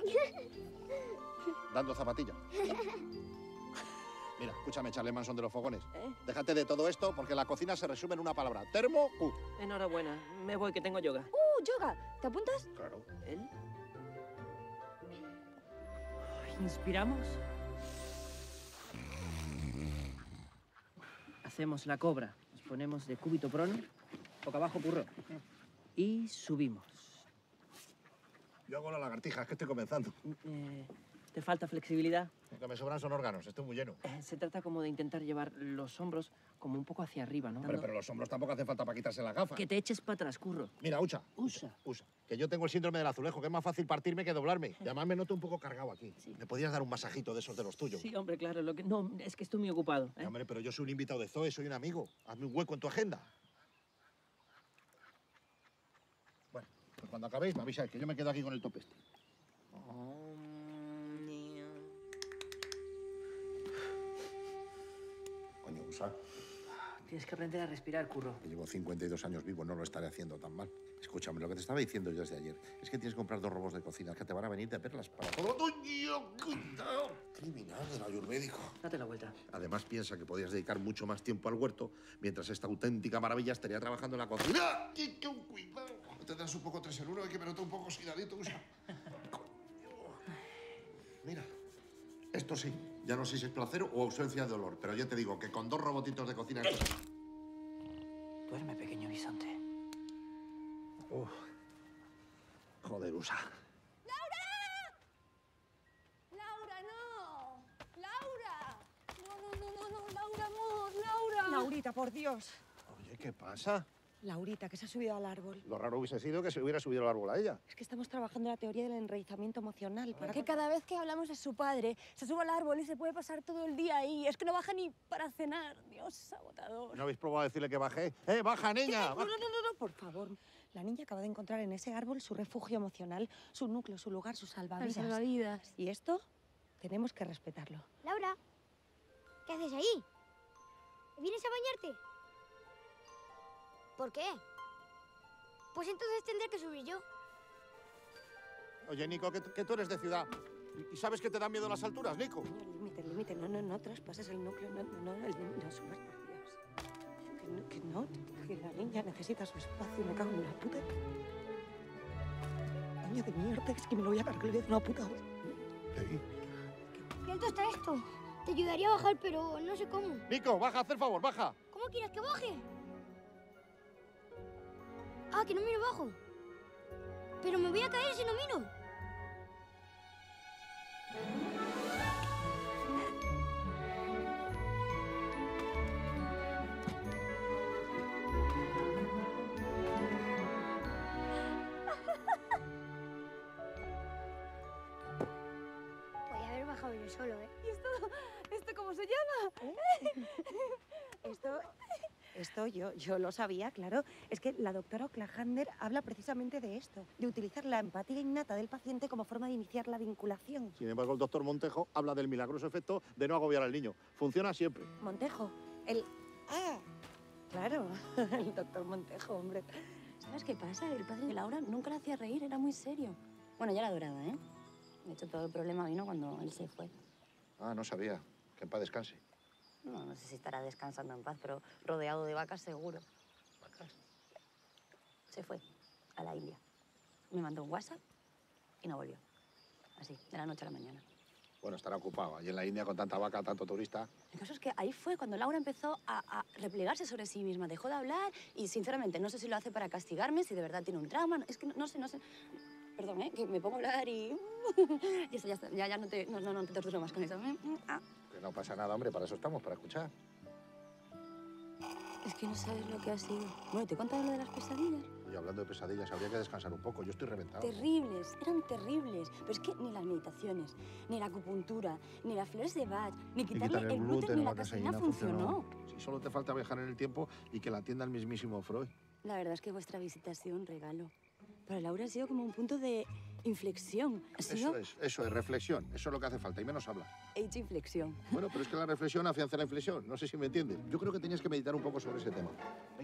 Dando zapatillas. Mira, escúchame, Charlie Manson de los fogones. Déjate de todo esto porque la cocina se resume en una palabra. Termo, Enhorabuena, me voy que tengo yoga. Yoga. ¿Te apuntas? Claro. ¿Él? Inspiramos. Hacemos la cobra. Nos ponemos de cúbito prono, boca abajo purro. Y subimos. Yo hago la lagartija, es que estoy comenzando. ¿Te falta flexibilidad? Lo que me sobran son órganos, estoy muy lleno. Se trata como de intentar llevar los hombros como un poco hacia arriba, ¿no? Pero los hombros tampoco hace falta para quitarse las gafas. Que te eches para atrás, curro. Mira, Usa. Usa. Que yo tengo el síndrome del azulejo, que es más fácil partirme que doblarme. Y además me noto un poco cargado aquí. ¿Me podías dar un masajito de esos de los tuyos? Sí, hombre, claro. No, es que estoy muy ocupado. No, hombre, pero yo soy un invitado de Zoe, soy un amigo. Hazme un hueco en tu agenda. Bueno, pues cuando acabéis me avisáis, que yo me quedo aquí con el tope este. Coño, Usa. Tienes que aprender a respirar, curro. Que llevo 52 años vivo, no lo estaré haciendo tan mal. Escúchame, lo que te estaba diciendo yo desde ayer es que tienes que comprar 2 robos de cocina que te van a venir de perlas para todo. ¡Cuidado! Criminal del ayurvédico. Date la vuelta. Además, piensa que podías dedicar mucho más tiempo al huerto mientras esta auténtica maravilla estaría trabajando en la cocina. ¡Qué cuidado! ¿No te das un poco 3 en 1? Hay que me noto un poco oxidadito, Usa. Mira, esto sí, ya no sé si es placer o ausencia de dolor, pero yo te digo que con 2 robotitos de cocina... Duerme, pequeño bisonte. Joder, Usa. ¡Laura, no! ¡Laura! No, Laura, amor, Laura. Laurita, por Dios. Oye, ¿qué pasa? Laurita, que se ha subido al árbol. Lo raro hubiese sido que se hubiera subido al árbol a ella. Es que estamos trabajando la teoría del enraizamiento emocional. Para Que cada vez que hablamos de su padre, se sube al árbol y se puede pasar todo el día ahí. Es que no baja ni para cenar. Dios, es agotador. ¿No habéis probado a decirle que baje? ¡Baja, niña! No, por favor. La niña acaba de encontrar en ese árbol su refugio emocional, su núcleo, su lugar, su salvavidas. El salvavidas. Y esto tenemos que respetarlo. Laura, ¿qué haces ahí? ¿Vienes a bañarte? ¿Por qué? Pues entonces tendré que subir yo. Oye, Nico, que tú eres de ciudad. ¿Y sabes que te dan miedo las alturas, Nico? El límite. No traspases el núcleo. No subas, por Dios. Que la niña necesita su espacio. Me cago en la puta. Coño de mierda, es que me lo voy a cargar de una puta hora. Qué alto está esto. Te ayudaría a bajar, pero no sé cómo. Nico, baja, haz el favor, baja. ¿Cómo quieres que baje? Ah, que no miro abajo. Pero me voy a caer si no miro. Podría haber bajado yo solo, ¿eh? ¿Y esto cómo se llama? Esto yo lo sabía, claro. Es que la doctora O'Clahander habla precisamente de esto, de utilizar la empatía innata del paciente como forma de iniciar la vinculación. Sin embargo, el doctor Montejo habla del milagroso efecto de no agobiar al niño. Funciona siempre. Montejo, claro, el doctor Montejo, hombre. ¿Sabes qué pasa? El padre de Laura nunca la hacía reír, era muy serio. Bueno, ya la duraba, ¿eh? De hecho, todo el problema vino cuando él se fue. Ah, no sabía. Que en paz descanse. No sé si estará descansando en paz, pero rodeado de vacas seguro. ¿Vacas? Se fue a la India. Me mandó un WhatsApp y no volvió. Así, de la noche a la mañana. Bueno, estará ocupado. Allí en la India con tanta vaca, tanto turista. El caso es que ahí fue cuando Laura empezó a replegarse sobre sí misma. Dejó de hablar y, sinceramente, no sé si lo hace para castigarme, si de verdad tiene un trauma. Es que no sé. Perdón, que me pongo a hablar y... ya está. Ya no te torturo más con eso. Que no pasa nada, hombre. Para eso estamos, para escuchar. Es que no sabes lo que ha sido. Bueno, ¿te he contado lo de las pesadillas? Y hablando de pesadillas, habría que descansar un poco. Yo estoy reventado. Terribles, eran terribles. Pero es que ni las meditaciones, ni la acupuntura, ni las flores de Bach, ni quitarle el gluten, ni la caseína funcionó. Si solo te falta viajar en el tiempo y que la atienda el mismísimo Freud. La verdad es que vuestra visita ha sido un regalo. Para Laura ha sido como un punto de inflexión. Eso es, reflexión. Eso es lo que hace falta. Y menos hablar. He dicho inflexión. Bueno, pero es que la reflexión afianza la inflexión. No sé si me entiendes. Yo creo que tenías que meditar un poco sobre ese tema.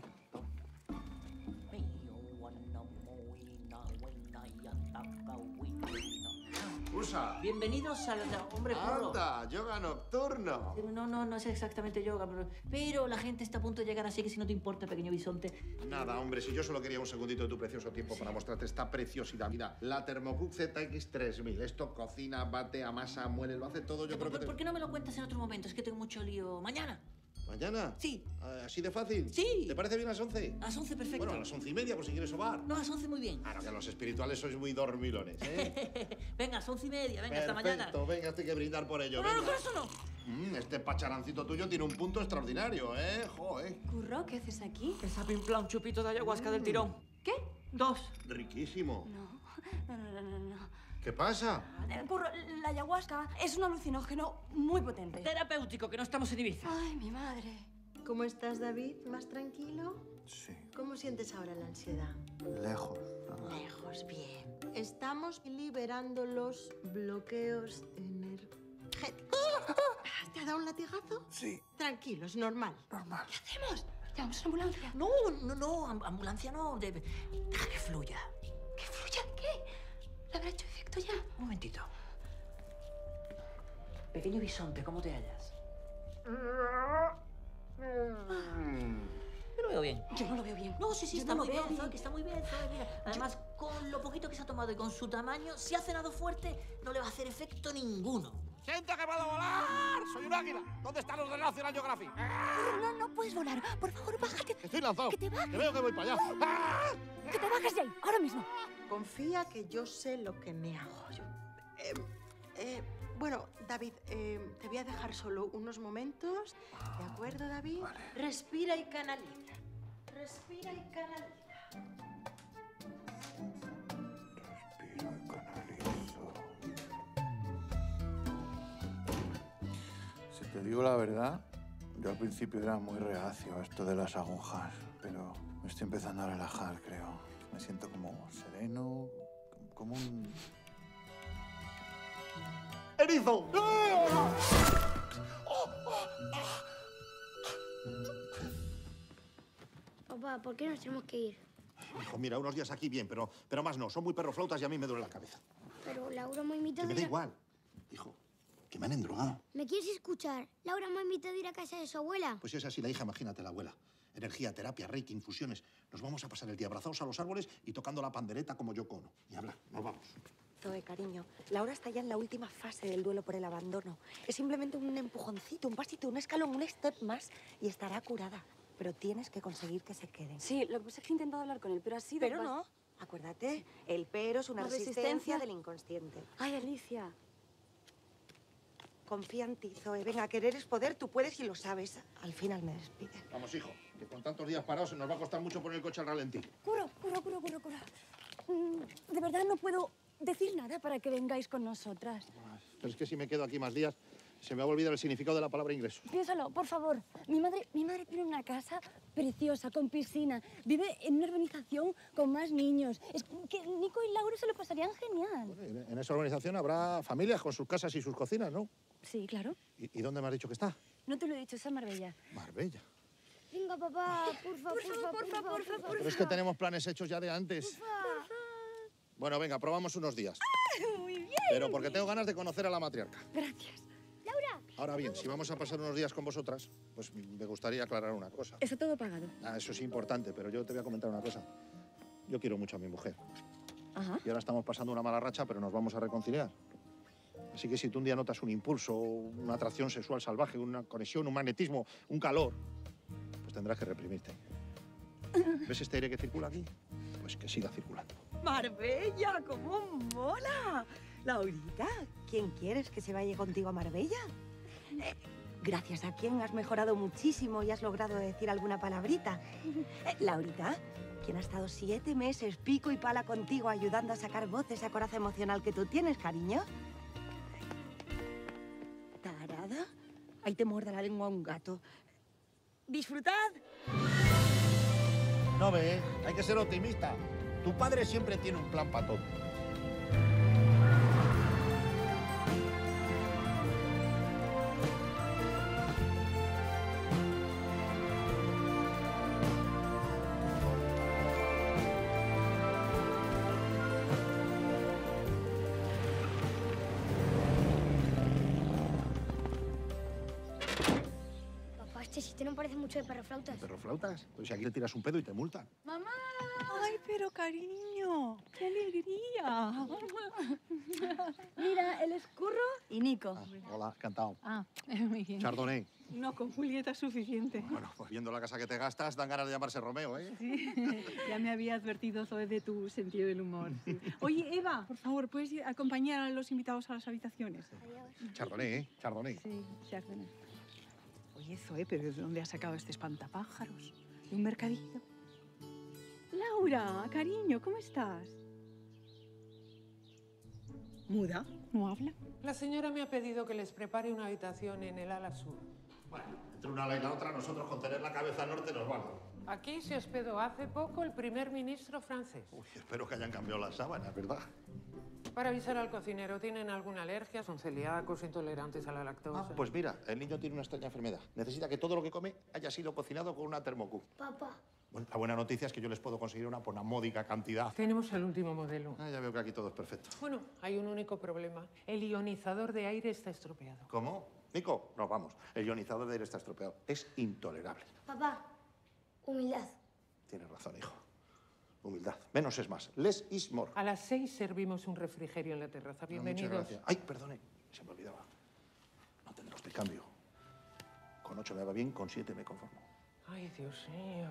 ¡Usa! Bienvenidos al Hombre Curro. ¡Anda! ¡Yoga nocturno! No es exactamente yoga, pero la gente está a punto de llegar, así que si no te importa, pequeño bisonte. Nada, hombre, si yo solo quería un segundito de tu precioso tiempo para mostrarte esta preciosidad. Mira, la Thermocook ZX3000. Esto cocina, bate, amasa, muele, lo hace todo. Yo creo que ¿Por qué no me lo cuentas en otro momento? Es que tengo mucho lío. ¿Mañana? ¿Mañana? Sí. ¿Así de fácil? Sí. ¿Te parece bien a las 11? A las 11, perfecto. Bueno, a las 11:30, por si quieres sobar. No, a las 11 muy bien. Claro, que los espirituales sois muy dormilones, ¿eh? Venga, a las 11:30. Venga, hasta mañana. Perfecto, venga, esto hay que brindar por ello. No, venga. eso no. Este pacharancito tuyo tiene un punto extraordinario, ¿eh? Joder. Curro, ¿qué haces aquí? Esa pimpla, un chupito de ayahuasca del tirón. ¿Qué? 2. Riquísimo. No. ¿Qué pasa? Curro, la ayahuasca es un alucinógeno muy potente. Terapéutico, que no estamos en Ibiza. Ay, mi madre. ¿Cómo estás, David? ¿Más tranquilo? Sí. ¿Cómo sientes ahora la ansiedad? Lejos. Lejos, bien. Estamos liberando los bloqueos energéticos. ¿Te ha dado un latigazo? Sí. Tranquilo, es normal. Normal. ¿Qué hacemos? ¿Llamamos a una ambulancia? No, ambulancia no. Deja que fluya. ¿Que fluya qué? ¿Le habrá hecho efecto ya? Un momentito. Pequeño bisonte, ¿cómo te hallas? Yo lo veo bien. Yo no lo veo bien. No, sí, Yo está no muy lo veo bien, bien. que está muy bien, Zoe, mira. Además, con lo poquito que se ha tomado y con su tamaño, si ha cenado fuerte, no le va a hacer efecto ninguno. ¡Gente que puedo volar! ¡Soy un águila! ¿Dónde están los de National Geographic? No puedes volar. Por favor, bájate. Estoy lanzado. Que te bajes. Que veo que voy para allá. ¡Ah! Que te bajes de ahí, ahora mismo. Confía que yo sé lo que me hago. Bueno, David, te voy a dejar solo unos momentos. ¿De acuerdo, David? Vale. Respira y canaliza. Respira y canaliza. Respiro y canalizo. Si te digo la verdad, yo al principio era muy reacio a esto de las agujas, pero me estoy empezando a relajar, creo. Me siento como sereno, como un... ¡Erizo! Papá, ¿por qué nos tenemos que ir? Hijo, mira, unos días aquí bien, pero más no. Son muy perroflautas y a mí me duele la cabeza. Pero Laura me ha invitado Que me a da ir a... igual. Hijo, que me han endrogado. ¿Me quieres escuchar? Laura me ha invitado a ir a casa de su abuela. Pues si es así, la hija, imagínate la abuela. Energía, terapia, reiki, infusiones. Nos vamos a pasar el día abrazados a los árboles y tocando la pandereta como Yoko Ono. Y hablar, nos vamos. Zoe, cariño, Laura está ya en la última fase del duelo por el abandono. Es simplemente un empujoncito, un pasito, un escalón, un step más y estará curada. Pero tienes que conseguir que se quede. Sí, lo que pasa es que he intentado hablar con él, pero ha sido... Pero no. Acuérdate, el pero es una ¿La resistencia resistencia? del inconsciente. Ay, Alicia. Confía en ti, Zoe. Venga, querer es poder, tú puedes y lo sabes. Al final me despide. Vamos, hijo, que con tantos días parados se nos va a costar mucho poner el coche al ralentí. Curro. De verdad no puedo decir nada para que vengáis con nosotras. Pero es que si me quedo aquí más días, se me va a olvidar el significado de la palabra ingreso. Piénsalo, por favor. Mi madre tiene una casa preciosa, con piscina. Vive en una urbanización con más niños. Es que Nico y Laura se lo pasarían genial. En esa urbanización habrá familias con sus casas y sus cocinas, ¿no? Sí, claro. ¿Y dónde me has dicho que está? No te lo he dicho, es en Marbella. Marbella. Venga, papá, porfa. Pero es que tenemos planes hechos ya de antes. Bueno, venga, probamos unos días. Muy bien. Pero porque tengo ganas de conocer a la matriarca. Gracias. Laura. Ahora bien, si vamos a pasar unos días con vosotras, pues me gustaría aclarar una cosa. Está todo pagado. Eso es importante, pero yo te voy a comentar una cosa. Yo quiero mucho a mi mujer. Ajá. Y ahora estamos pasando una mala racha, pero nos vamos a reconciliar. Así que si tú un día notas un impulso, una atracción sexual salvaje, una conexión, un magnetismo, un calor, pues tendrás que reprimirte. ¿Ves este aire que circula aquí? Pues que siga circulando. ¡Marbella! ¡Cómo mola! Laurita, ¿quién quieres que se vaya contigo a Marbella? gracias a quien has mejorado muchísimo y has logrado decir alguna palabrita. Laurita, quien ha estado 7 meses pico y pala contigo ayudando a sacar voz de esa coraza emocional que tú tienes, cariño. ¿Tarada? Ahí te muerde la lengua un gato. ¡Disfrutad! No ve, hay que ser optimista. Tu padre siempre tiene un plan para todo. Papá, este sitio no parece mucho de perroflautas. ¿Perroflautas? Pues si aquí le tiras un pedo y te multan. ¡Mamá! ¡Ay, pero cariño! ¡Qué alegría! Mira, él es Curro y Nico. Hola, encantado. Ah, muy bien. Chardonnay. No, con Julieta es suficiente. Bueno, pues viendo la casa que te gastas, dan ganas de llamarse Romeo, ¿eh? Sí, ya me había advertido Zoe de tu sentido del humor. Sí. Oye, Eva, por favor, ¿puedes acompañar a los invitados a las habitaciones? Chardonnay, ¿eh? Chardonnay. Sí, Chardonnay. Oye, Zoe, ¿pero de dónde has sacado este espantapájaros? ¿De un mercadillo? Laura, cariño, ¿cómo estás? ¿Muda? ¿No habla? La señora me ha pedido que les prepare una habitación en el ala sur. Bueno, entre una ala y la otra, nosotros con tener la cabeza al norte nos vale. Aquí se hospedó hace poco el primer ministro francés. Uy, espero que hayan cambiado las sábanas, ¿verdad? Para avisar al cocinero, ¿tienen alguna alergia? ¿Son celíacos, intolerantes a la lactosa? Ah, pues mira, el niño tiene una extraña enfermedad. Necesita que todo lo que come haya sido cocinado con una Thermocook. Papá. Bueno, la buena noticia es que yo les puedo conseguir una por una módica cantidad. Tenemos el último modelo. Ah, ya veo que aquí todo es perfecto. Bueno, hay un único problema. El ionizador de aire está estropeado. ¿Cómo? Nico, no, vamos. El ionizador de aire está estropeado. Es intolerable. Papá, humildad. Tienes razón, hijo. Humildad. Menos es más. Less is more. A las 6 servimos un refrigerio en la terraza. Bienvenidos. Muchas gracias. Ay, perdone. Se me olvidaba. No tendrá usted cambio. Con 8 me va bien, con 7 me conformo. Ay, Dios mío.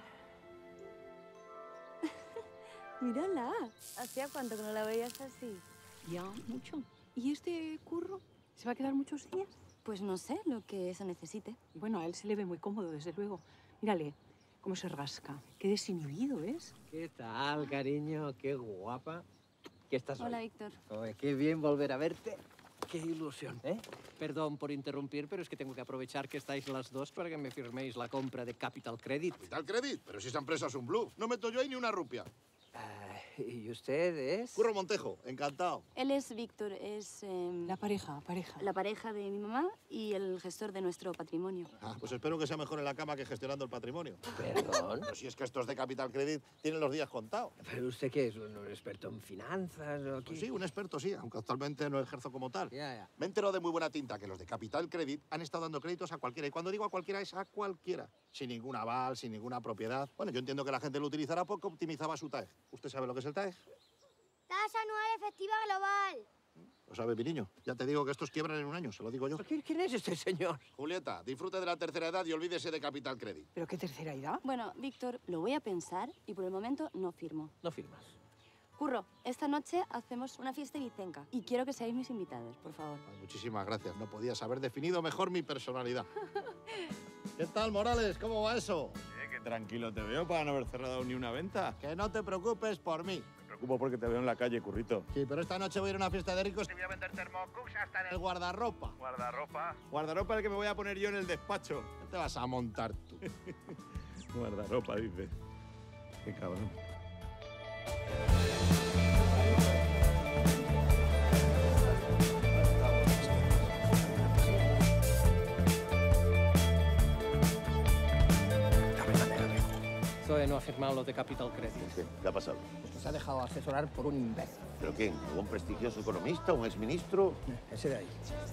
Mírala. ¿Hacía cuánto que no la veías así? Ya, mucho. ¿Y este Curro? ¿Se va a quedar muchos días? Pues no sé, lo que eso necesite. Bueno, a él se le ve muy cómodo, desde luego. Mírale, cómo se rasca. Qué desinhibido es. ¿Qué tal, cariño? Qué guapa. ¿Qué estás hoy? Hola, Víctor. Oye, qué bien volver a verte. Qué ilusión, ¿eh? Perdón por interrumpir, pero es que tengo que aprovechar que estáis las dos para que me firméis la compra de Capital Credit. ¿Capital Credit? Pero si esa empresa es un bluff. No meto yo ahí ni una rupia. ¿Y usted es? Curro Montejo, encantado. Él es Víctor, es... La pareja. La pareja de mi mamá y el gestor de nuestro patrimonio. Ah, pues espero que sea mejor en la cama que gestionando el patrimonio. ¿Perdón? Pero si es que estos de Capital Credit tienen los días contados. ¿Pero usted qué es? ¿Un experto en finanzas o qué? Pues sí, un experto sí, aunque actualmente no ejerzo como tal. Ya. Me entero de muy buena tinta que los de Capital Credit han estado dando créditos a cualquiera. Y cuando digo a cualquiera, es a cualquiera. Sin ningún aval, sin ninguna propiedad. Bueno, yo entiendo que la gente lo utilizará porque optimizaba su TAEG. ¿Usted sabe lo que es el TAEG? Tasa anual efectiva global. Lo sabe mi niño. Ya te digo que estos quiebran en un año, se lo digo yo. ¿Quién es este señor? Julieta, disfrute de la tercera edad y olvídese de Capital Credit. ¿Pero qué tercera edad? Bueno, Víctor, lo voy a pensar y por el momento no firmo. No firmas. Curro, esta noche hacemos una fiesta ibicenca y quiero que seáis mis invitados, por favor. Ay, muchísimas gracias. No podías haber definido mejor mi personalidad. ¿Qué tal, Morales? ¿Cómo va eso? Qué tranquilo te veo para no haber cerrado ni una venta. Que no te preocupes por mí. Me preocupo porque te veo en la calle, currito. Sí, pero esta noche voy a ir a una fiesta de ricos y voy a vender termocooks hasta en el guardarropa. ¿Guardarropa? Guardarropa es el que me voy a poner yo en el despacho. ¿Qué te vas a montar tú? Guardarropa, dice. Qué cabrón. Zoe no ha firmado lo de Capital Credit. ¿Qué ha pasado? Pues se ha dejado asesorar por un imbécil. ¿Pero quién? ¿Un prestigioso economista? ¿Un exministro? Ese de ahí.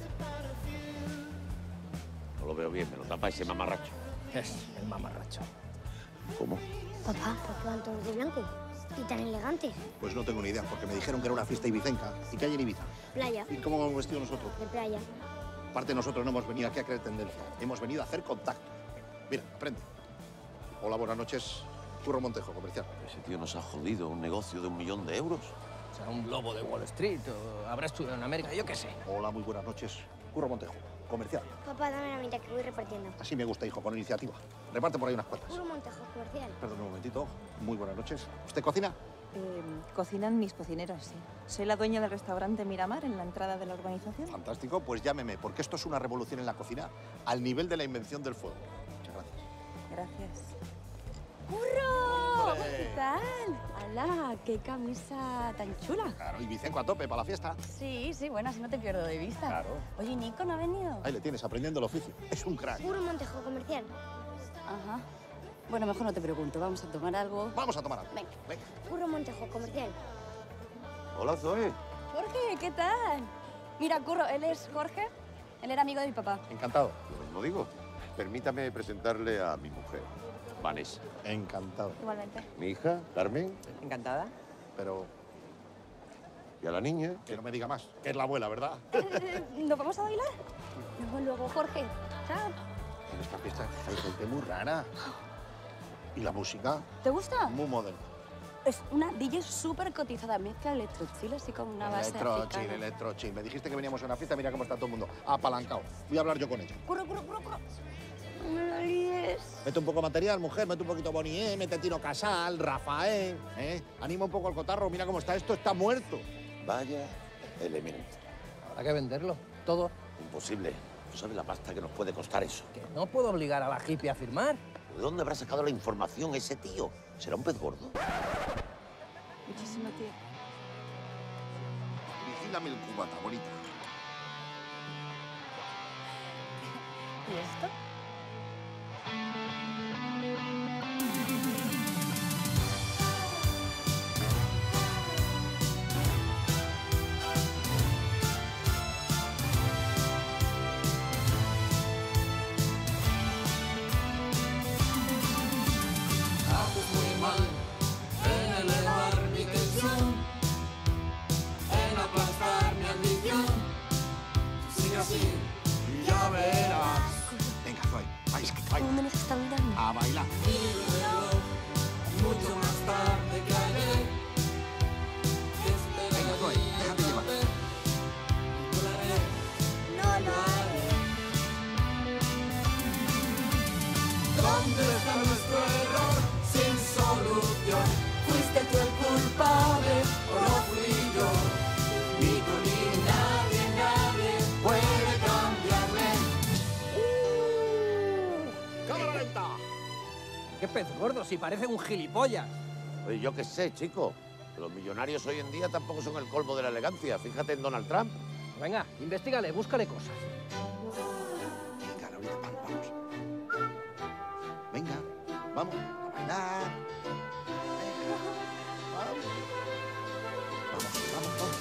No lo veo bien, me lo tapa ese mamarracho. Es el mamarracho. ¿Cómo? Papá, ¿por qué van todos de blanco? Y tan elegantes. Pues no tengo ni idea, porque me dijeron que era una fiesta ibicenca. ¿Y qué hay en Ibiza? Playa. ¿Y cómo hemos vestido nosotros? De playa. Aparte, nosotros no hemos venido aquí a creer tendencia. Hemos venido a hacer contacto. Mira, aprende. Hola, buenas noches. Curro Montejo, comercial. Ese tío nos ha jodido un negocio de 1 millón de euros. Será un lobo de Wall Street o habrá estudiado en América, yo qué sé. Hola, muy buenas noches. Curro Montejo, comercial. Papá, dame la mitad que voy repartiendo. Así me gusta, hijo, con iniciativa. Reparte por ahí unas cuantas. Curro Montejo, comercial. Perdón un momentito. Muy buenas noches. ¿Usted cocina? Cocinan mis cocineros, sí. Soy la dueña del restaurante Miramar en la entrada de la urbanización. Fantástico, pues llámeme, porque esto es una revolución en la cocina al nivel de la invención del fuego. Muchas gracias. Gracias. ¡Curro! ¡Hombre! ¿Qué tal? ¡Hala! ¡Qué camisa tan chula! Claro, y Vicenco a tope para la fiesta. Sí, sí, bueno, así no te pierdo de vista. Claro. Oye, ¿Nico no ha venido? Ahí le tienes, aprendiendo el oficio. Es un crack. Curro Montejo, comercial. Ajá. Bueno, mejor no te pregunto. Vamos a tomar algo. Vamos a tomar algo. Venga. Curro Montejo, comercial. Hola, Zoe. Jorge, ¿qué tal? Mira, Curro, él es Jorge. Él era amigo de mi papá. Encantado. Lo mismo digo. Permítame presentarle a mi mujer, Vanessa. Encantado. Igualmente. Mi hija, Carmen. Encantada. Pero Y a la niña. que no me diga más, que es la abuela, ¿verdad? ¿Nos vamos a bailar? Luego, Jorge. Chao. En esta fiesta hay gente muy rara. ¿Y la música? ¿Te gusta? Muy moderna. Es una DJ súper cotizada. Mezcla electrochill así con una base africana. Electrochill. Me dijiste que veníamos a una fiesta, mira cómo está todo el mundo apalancado. Voy a hablar yo con ella. Curro. No la líes. Mete un poco de material, mujer, mete un poquito Bonnie, mete Tino Casal, Rafael, Anima un poco al cotarro, mira cómo está esto muerto. Vaya elemento. Habrá que venderlo, todo. Imposible. ¿Tú sabes la pasta que nos puede costar eso? Que no puedo obligar a la hippie a firmar. ¿De dónde habrá sacado la información ese tío? ¿Será un pez gordo? Muchísimo, tío. Vigílame el cubata, bonita. ¿Y esto? Haces muy mal en elevar mi tensión, en aplastar mi ambición. Sigue así y ya verás. Venga, Zoe, ¿Dónde nos está mirando? a bailar. Mucho más tarde que ayer. Venga, Zoe, déjate llevar. No lo haré. ¿Dónde está nuestro error sin solución? ¿Fuiste tú el culpable o no fui yo? Ni tú ni nadie puede cambiarme. ¡Cámara lenta! ¡Qué pez gordo! Si parece un gilipollas. Oye, yo qué sé, chico. Los millonarios hoy en día tampoco son el colmo de la elegancia. Fíjate en Donald Trump. Venga, investígale, búscale cosas. Venga, Laurita, vamos. Venga, vamos a bailar. Venga, vamos. Vamos.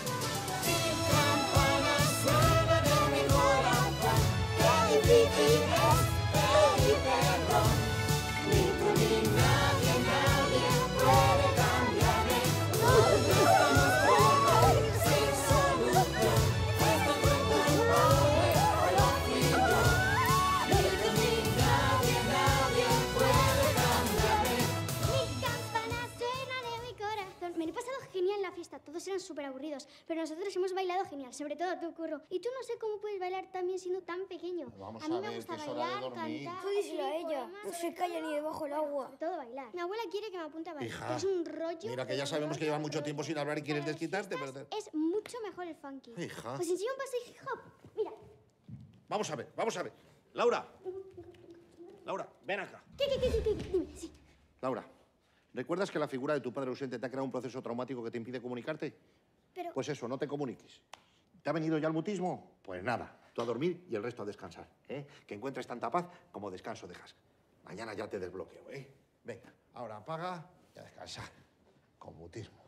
Campanas suenan en mi corazón. Qué difícil es pedir perdón. Ni tú ni nadie puede cambiarme. ¿Dónde está nuestro error sin solución? ¿Fuiste tú el culpable o no fui yo? Ni tú ni nadie puede cambiarme. Mis campanas suenan en mi corazón. Me lo he pasado genial en la fiesta. Todos eran súper aburridos. Pero nosotros hemos bailado genial. Sobre todo tú, Curro. Y tú no sé cómo puedes bailar tan bien siendo tan pequeño. Vamos a mí a me ver, gusta que es hora de bailar, dormir. cantar. Tú díselo a ella. No se calla ni debajo del agua. Todo bailar. Mi abuela quiere que me apunte a bailar. Hija, pero es un rollo. Mira que ya sabemos que llevas mucho tiempo sin hablar y quieres desquitarte, pero... Es mucho mejor el funky. Hija. Pues enseña un paso de hip hop. Mira. Vamos a ver. Laura, ven acá. ¿Qué? Dime, sí. Laura, ¿recuerdas que la figura de tu padre ausente te ha creado un proceso traumático que te impide comunicarte? Pero... Pues eso, no te comuniques. ¿Te ha venido ya el mutismo? Pues nada, tú a dormir y el resto a descansar, ¿eh? Que encuentres tanta paz como descanso dejas. Mañana ya te desbloqueo, ¿eh? Venga, ahora apaga y a descansar. Con mutismo.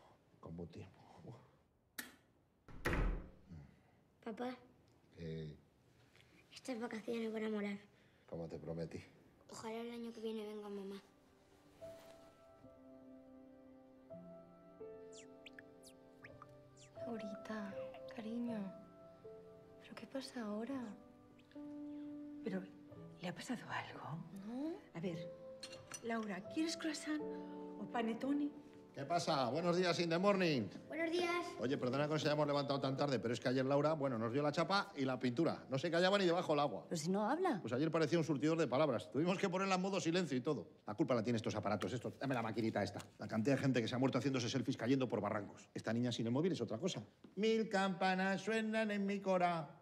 Papá, estas vacaciones van a molar. Como te prometí. Ojalá el año que viene venga mamá. Laurita, cariño. ¿Pero qué pasa ahora? ¿Pero le ha pasado algo? ¿No? A ver, Laura, ¿quieres croissant o panettone? ¿Qué pasa? Buenos días, in the morning. Buenos días. Oye, perdona que nos hayamos levantado tan tarde, pero es que ayer Laura, bueno, nos dio la chapa y la pintura. No se callaba ni debajo del agua. Pero si no habla. Pues ayer parecía un surtidor de palabras. Tuvimos que ponerla en modo silencio y todo. La culpa la tiene estos aparatos, estos. Dame la maquinita esta. La cantidad de gente que se ha muerto haciéndose selfies cayendo por barrancos. Esta niña sin el móvil es otra cosa. 1000 campanas suenan en mi cora.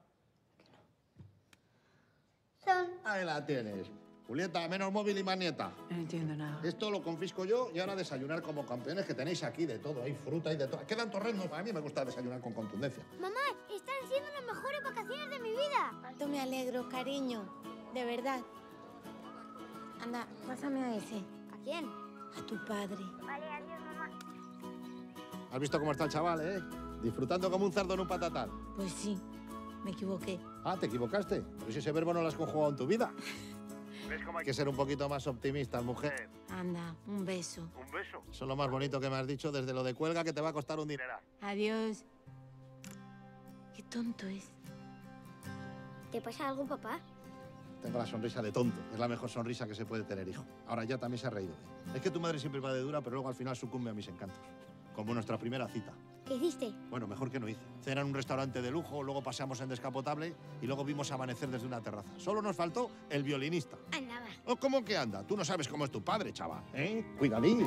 Ahí la tienes. Julieta, menos móvil y más nieta. No entiendo nada. Esto lo confisco yo y ahora desayunar como campeones, que tenéis aquí de todo. Hay fruta y de todo. Quedan torrendos. A mí me gusta desayunar con contundencia. Mamá, están siendo las mejores vacaciones de mi vida. Cuánto me alegro, cariño. De verdad. Anda, pásame a ese. ¿A quién? A tu padre. Vale, adiós, mamá. ¿Has visto cómo está el chaval, eh? Disfrutando como un cerdo en un patatal. Pues sí, me equivoqué. Ah, ¿te equivocaste? Pero si ese verbo no lo has conjugado en tu vida. ¿Ves cómo hay que ser un poquito más optimistas, mujer? Anda, un beso. ¿Un beso? Eso es lo más bonito que me has dicho desde lo de cuelga, que te va a costar un dineral. Adiós. Qué tonto es. ¿Te pasa algo, papá? Tengo la sonrisa de tonto. Es la mejor sonrisa que se puede tener, hijo. Ahora ya también se ha reído. Es que tu madre siempre va de dura, pero luego al final sucumbe a mis encantos. Como nuestra primera cita. ¿Qué hiciste? Bueno, mejor que no hice. Cena en un restaurante de lujo, luego paseamos en descapotable y luego vimos amanecer desde una terraza. Solo nos faltó el violinista. Andaba. ¿O cómo que anda? Tú no sabes cómo es tu padre, chaval, ¿eh? Cuidadín.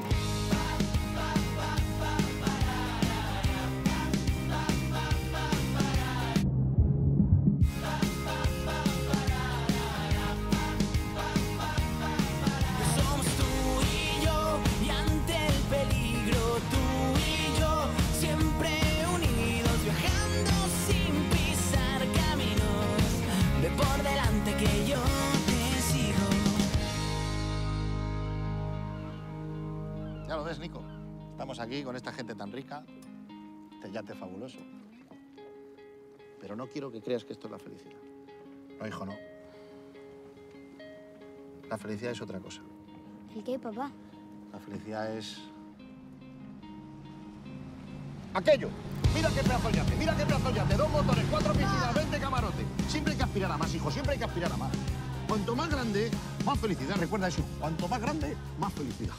Somos tú y yo, y ante el peligro tú y yo, siempre unidos, viajando sin pisar caminos. Ve por delante que yo te sigo. Ya lo ves, Nico. Estamos aquí con esta gente tan rica, este yate fabuloso. Pero no quiero que creas que esto es la felicidad. No, hijo, no. La felicidad es otra cosa. ¿El qué, papá? La felicidad es... ¡Aquello! ¡Mira qué pedazo de yate! ¡Mira qué pedazo de yate! 2 motores, 4 piscinas, 20 camarotes. Siempre hay que aspirar a más, hijo. Siempre hay que aspirar a más. Cuanto más grande, más felicidad. Recuerda eso. Cuanto más grande, más felicidad.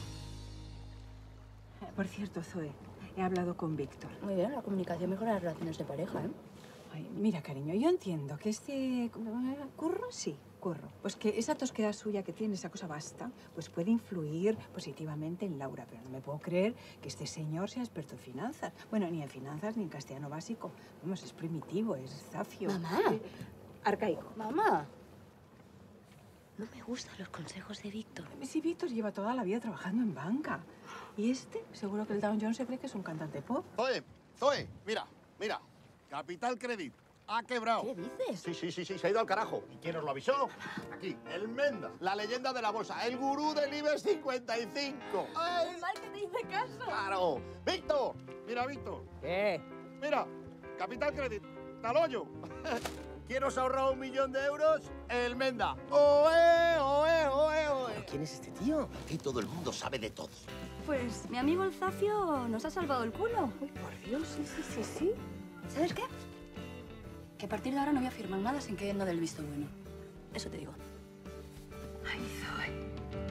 Por cierto, Zoe, he hablado con Víctor. Muy bien, la comunicación mejora las relaciones de pareja, ¿eh? Ay, mira, cariño, yo entiendo que este... ¿Curro? Sí, curro. Pues que esa tosquedad suya que tiene, esa cosa basta, pues puede influir positivamente en Laura. Pero no me puedo creer que este señor sea experto en finanzas. Bueno, ni en finanzas ni en castellano básico. Vamos, es primitivo, es zafio. Mamá. Arcaico. Mamá. No me gustan los consejos de Víctor. Sí, Víctor lleva toda la vida trabajando en banca. Y este, seguro que el Dow Jones se cree que es un cantante pop. Zoe, mira, mira. Capital Credit ha quebrado. ¿Qué dices? Sí, se ha ido al carajo. ¿Y quién os lo avisó? Aquí, el Menda, la leyenda de la bolsa, el gurú del IBEX 55. ¡Ay! Mal que te hice caso. ¡Claro! ¡Víctor! Mira, Víctor. ¿Qué? Mira, Capital Credit, tal hoyo. ¿Quién os ha ahorrado 1 millón de euros? El Menda. ¡Oe, oe, oe, oe! ¿Quién es este tío? Aquí todo el mundo sabe de todo. Pues mi amigo el Zafio nos ha salvado el culo. Uy, por Dios, sí. ¿Sabes qué? Que a partir de ahora no voy a firmar nada sin que él no dé el visto bueno. Eso te digo. Ay, Zoe.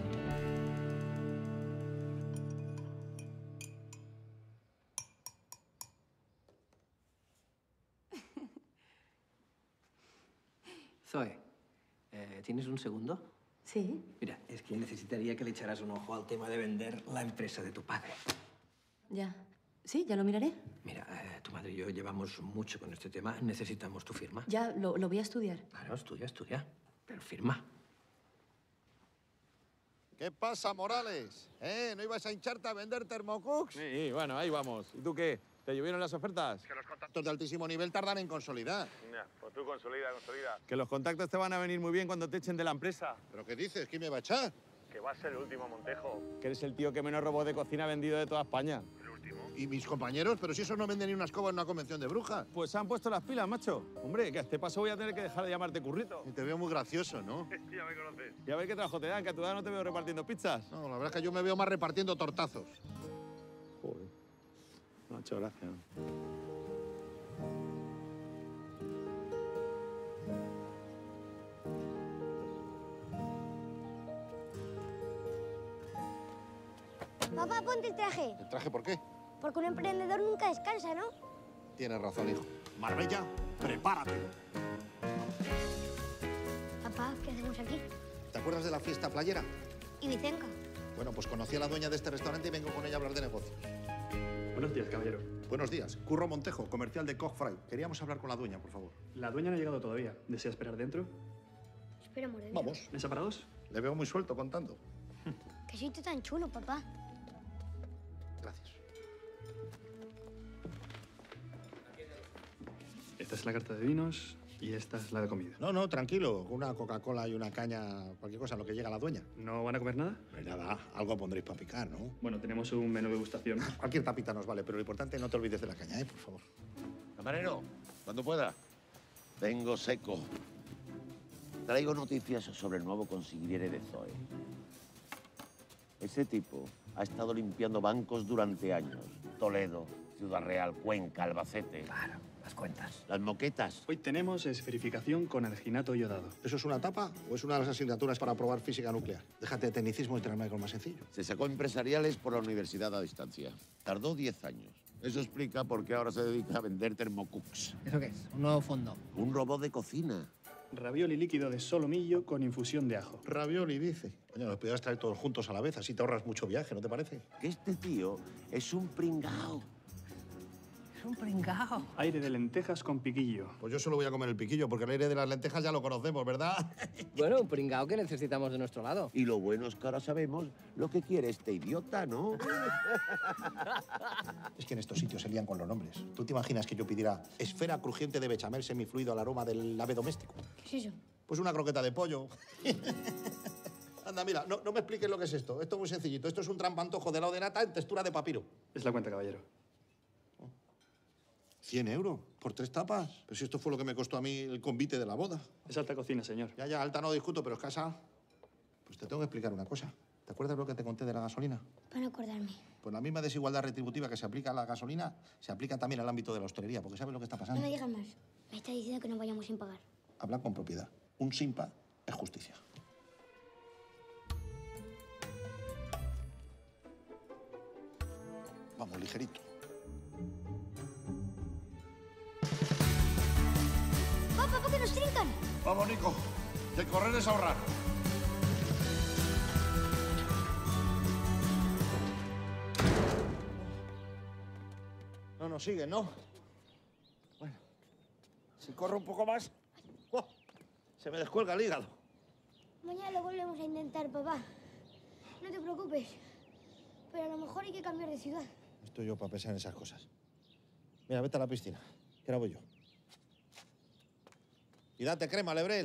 Zoe, ¿tienes un segundo? Sí. Mira, es que necesitaría que le echaras un ojo al tema de vender la empresa de tu padre. Ya. Sí, ya lo miraré. Mira, tu madre y yo llevamos mucho con este tema. Necesitamos tu firma. Ya lo voy a estudiar. Claro, estudia. Pero firma. ¿Qué pasa, Morales? ¿No ibas a hincharte a vender termocooks? Sí, bueno, ahí vamos. ¿Y tú qué? ¿Te llovieron las ofertas? Que los contactos de altísimo nivel tardan en consolidar. Ya, pues tú consolida. Que los contactos te van a venir muy bien cuando te echen de la empresa. ¿Pero qué dices? ¿Quién me va a echar? Que va a ser el último, Montejo. Que eres el tío que menos robots de cocina ha vendido de toda España. ¿El último? ¿Y mis compañeros? Pero si esos no venden ni una escoba en una convención de brujas. Pues se han puesto las pilas, macho. Hombre, que a este paso voy a tener que dejar de llamarte currito. Y te veo muy gracioso, ¿no? Ya me conoces. Y a ver qué trabajo te dan, que a tu edad no te veo repartiendo pizzas. No, la verdad es que yo me veo más repartiendo tortazos. Joder. Muchas gracias. Papá, ponte el traje. ¿El traje por qué? Porque un emprendedor nunca descansa, ¿no? Tienes razón, hijo. Marbella, prepárate. Papá, ¿qué hacemos aquí? ¿Te acuerdas de la fiesta playera? ¿Y Vicenca? Bueno, pues conocí a la dueña de este restaurante y vengo con ella a hablar de negocios. Buenos días, caballero. Buenos días. Curro Montejo, comercial de Koch Fry. Queríamos hablar con la dueña, por favor. La dueña no ha llegado todavía. ¿Desea esperar dentro? Espera, Moreno. Vamos. ¿Mesa para dos? Le veo muy suelto contando. Qué sitio tan chulo, papá. Gracias. Esta es la carta de vinos y esta es la de comida. No, tranquilo. Una Coca-Cola y una caña, cualquier cosa, en lo que llega la dueña. ¿No van a comer nada? Pues nada, algo pondréis para picar, ¿no? Bueno, tenemos un menú de degustación. Cualquier tapita nos vale, pero lo importante no te olvides de la caña, por favor. Camarero, cuando pueda. Vengo seco. Traigo noticias sobre el nuevo consigliere de Zoe. Ese tipo ha estado limpiando bancos durante años. Toledo, Ciudad Real, Cuenca, Albacete. Claro, las cuentas. Las moquetas. Hoy tenemos esferificación con alginato iodado. ¿Eso es una tapa o es una de las asignaturas para probar física nuclear? Déjate de tecnicismo y tráeme algo más sencillo. Se sacó empresariales por la universidad a distancia. Tardó 10 años. Eso explica por qué ahora se dedica a vender termocooks. ¿Eso qué es? Un nuevo fondo. Un robot de cocina. Ravioli líquido de solomillo con infusión de ajo. Ravioli, dice. Coño, los podrías traer todos juntos a la vez, así te ahorras mucho viaje, ¿no te parece? Que este tío es un pringao. Es un pringao. Aire de lentejas con piquillo. Pues yo solo voy a comer el piquillo, porque el aire de las lentejas ya lo conocemos, ¿verdad? Bueno, un pringao que necesitamos de nuestro lado. Y lo bueno es que ahora sabemos lo que quiere este idiota, ¿no? Es que en estos sitios se lían con los nombres. ¿Tú te imaginas que yo pidiera esfera crujiente de bechamel semifluido al aroma del ave doméstico? ¿Qué es eso? Pues una croqueta de pollo. Anda, mira, no me expliques lo que es esto. Esto es muy sencillito. Esto es un trampantojo de helado de nata en textura de papiro. Es la cuenta, caballero. 100 euros por 3 tapas. Pero si esto fue lo que me costó a mí el convite de la boda. Es alta cocina, señor. Ya, alta no discuto, pero escasa. Pues te tengo que explicar una cosa. ¿Te acuerdas lo que te conté de la gasolina? Para acordarme. Pues la misma desigualdad retributiva que se aplica a la gasolina se aplica también al ámbito de la hostelería, porque ¿sabes lo que está No pasando? me digas más. Me está diciendo que no vayamos sin pagar. Habla con propiedad. Un simpa es justicia. Vamos, ligerito. ¡Papá, que nos trincan! Vamos, Nico. Que correr es ahorrar. No nos siguen, ¿no? Bueno, si corro un poco más, ¡oh! Se me descuelga el hígado. Mañana lo volvemos a intentar, papá. No te preocupes. Pero a lo mejor hay que cambiar de ciudad. Estoy yo para pensar en esas cosas. Mira, vete a la piscina, que ahora voy yo. Y date crema, Lebrel.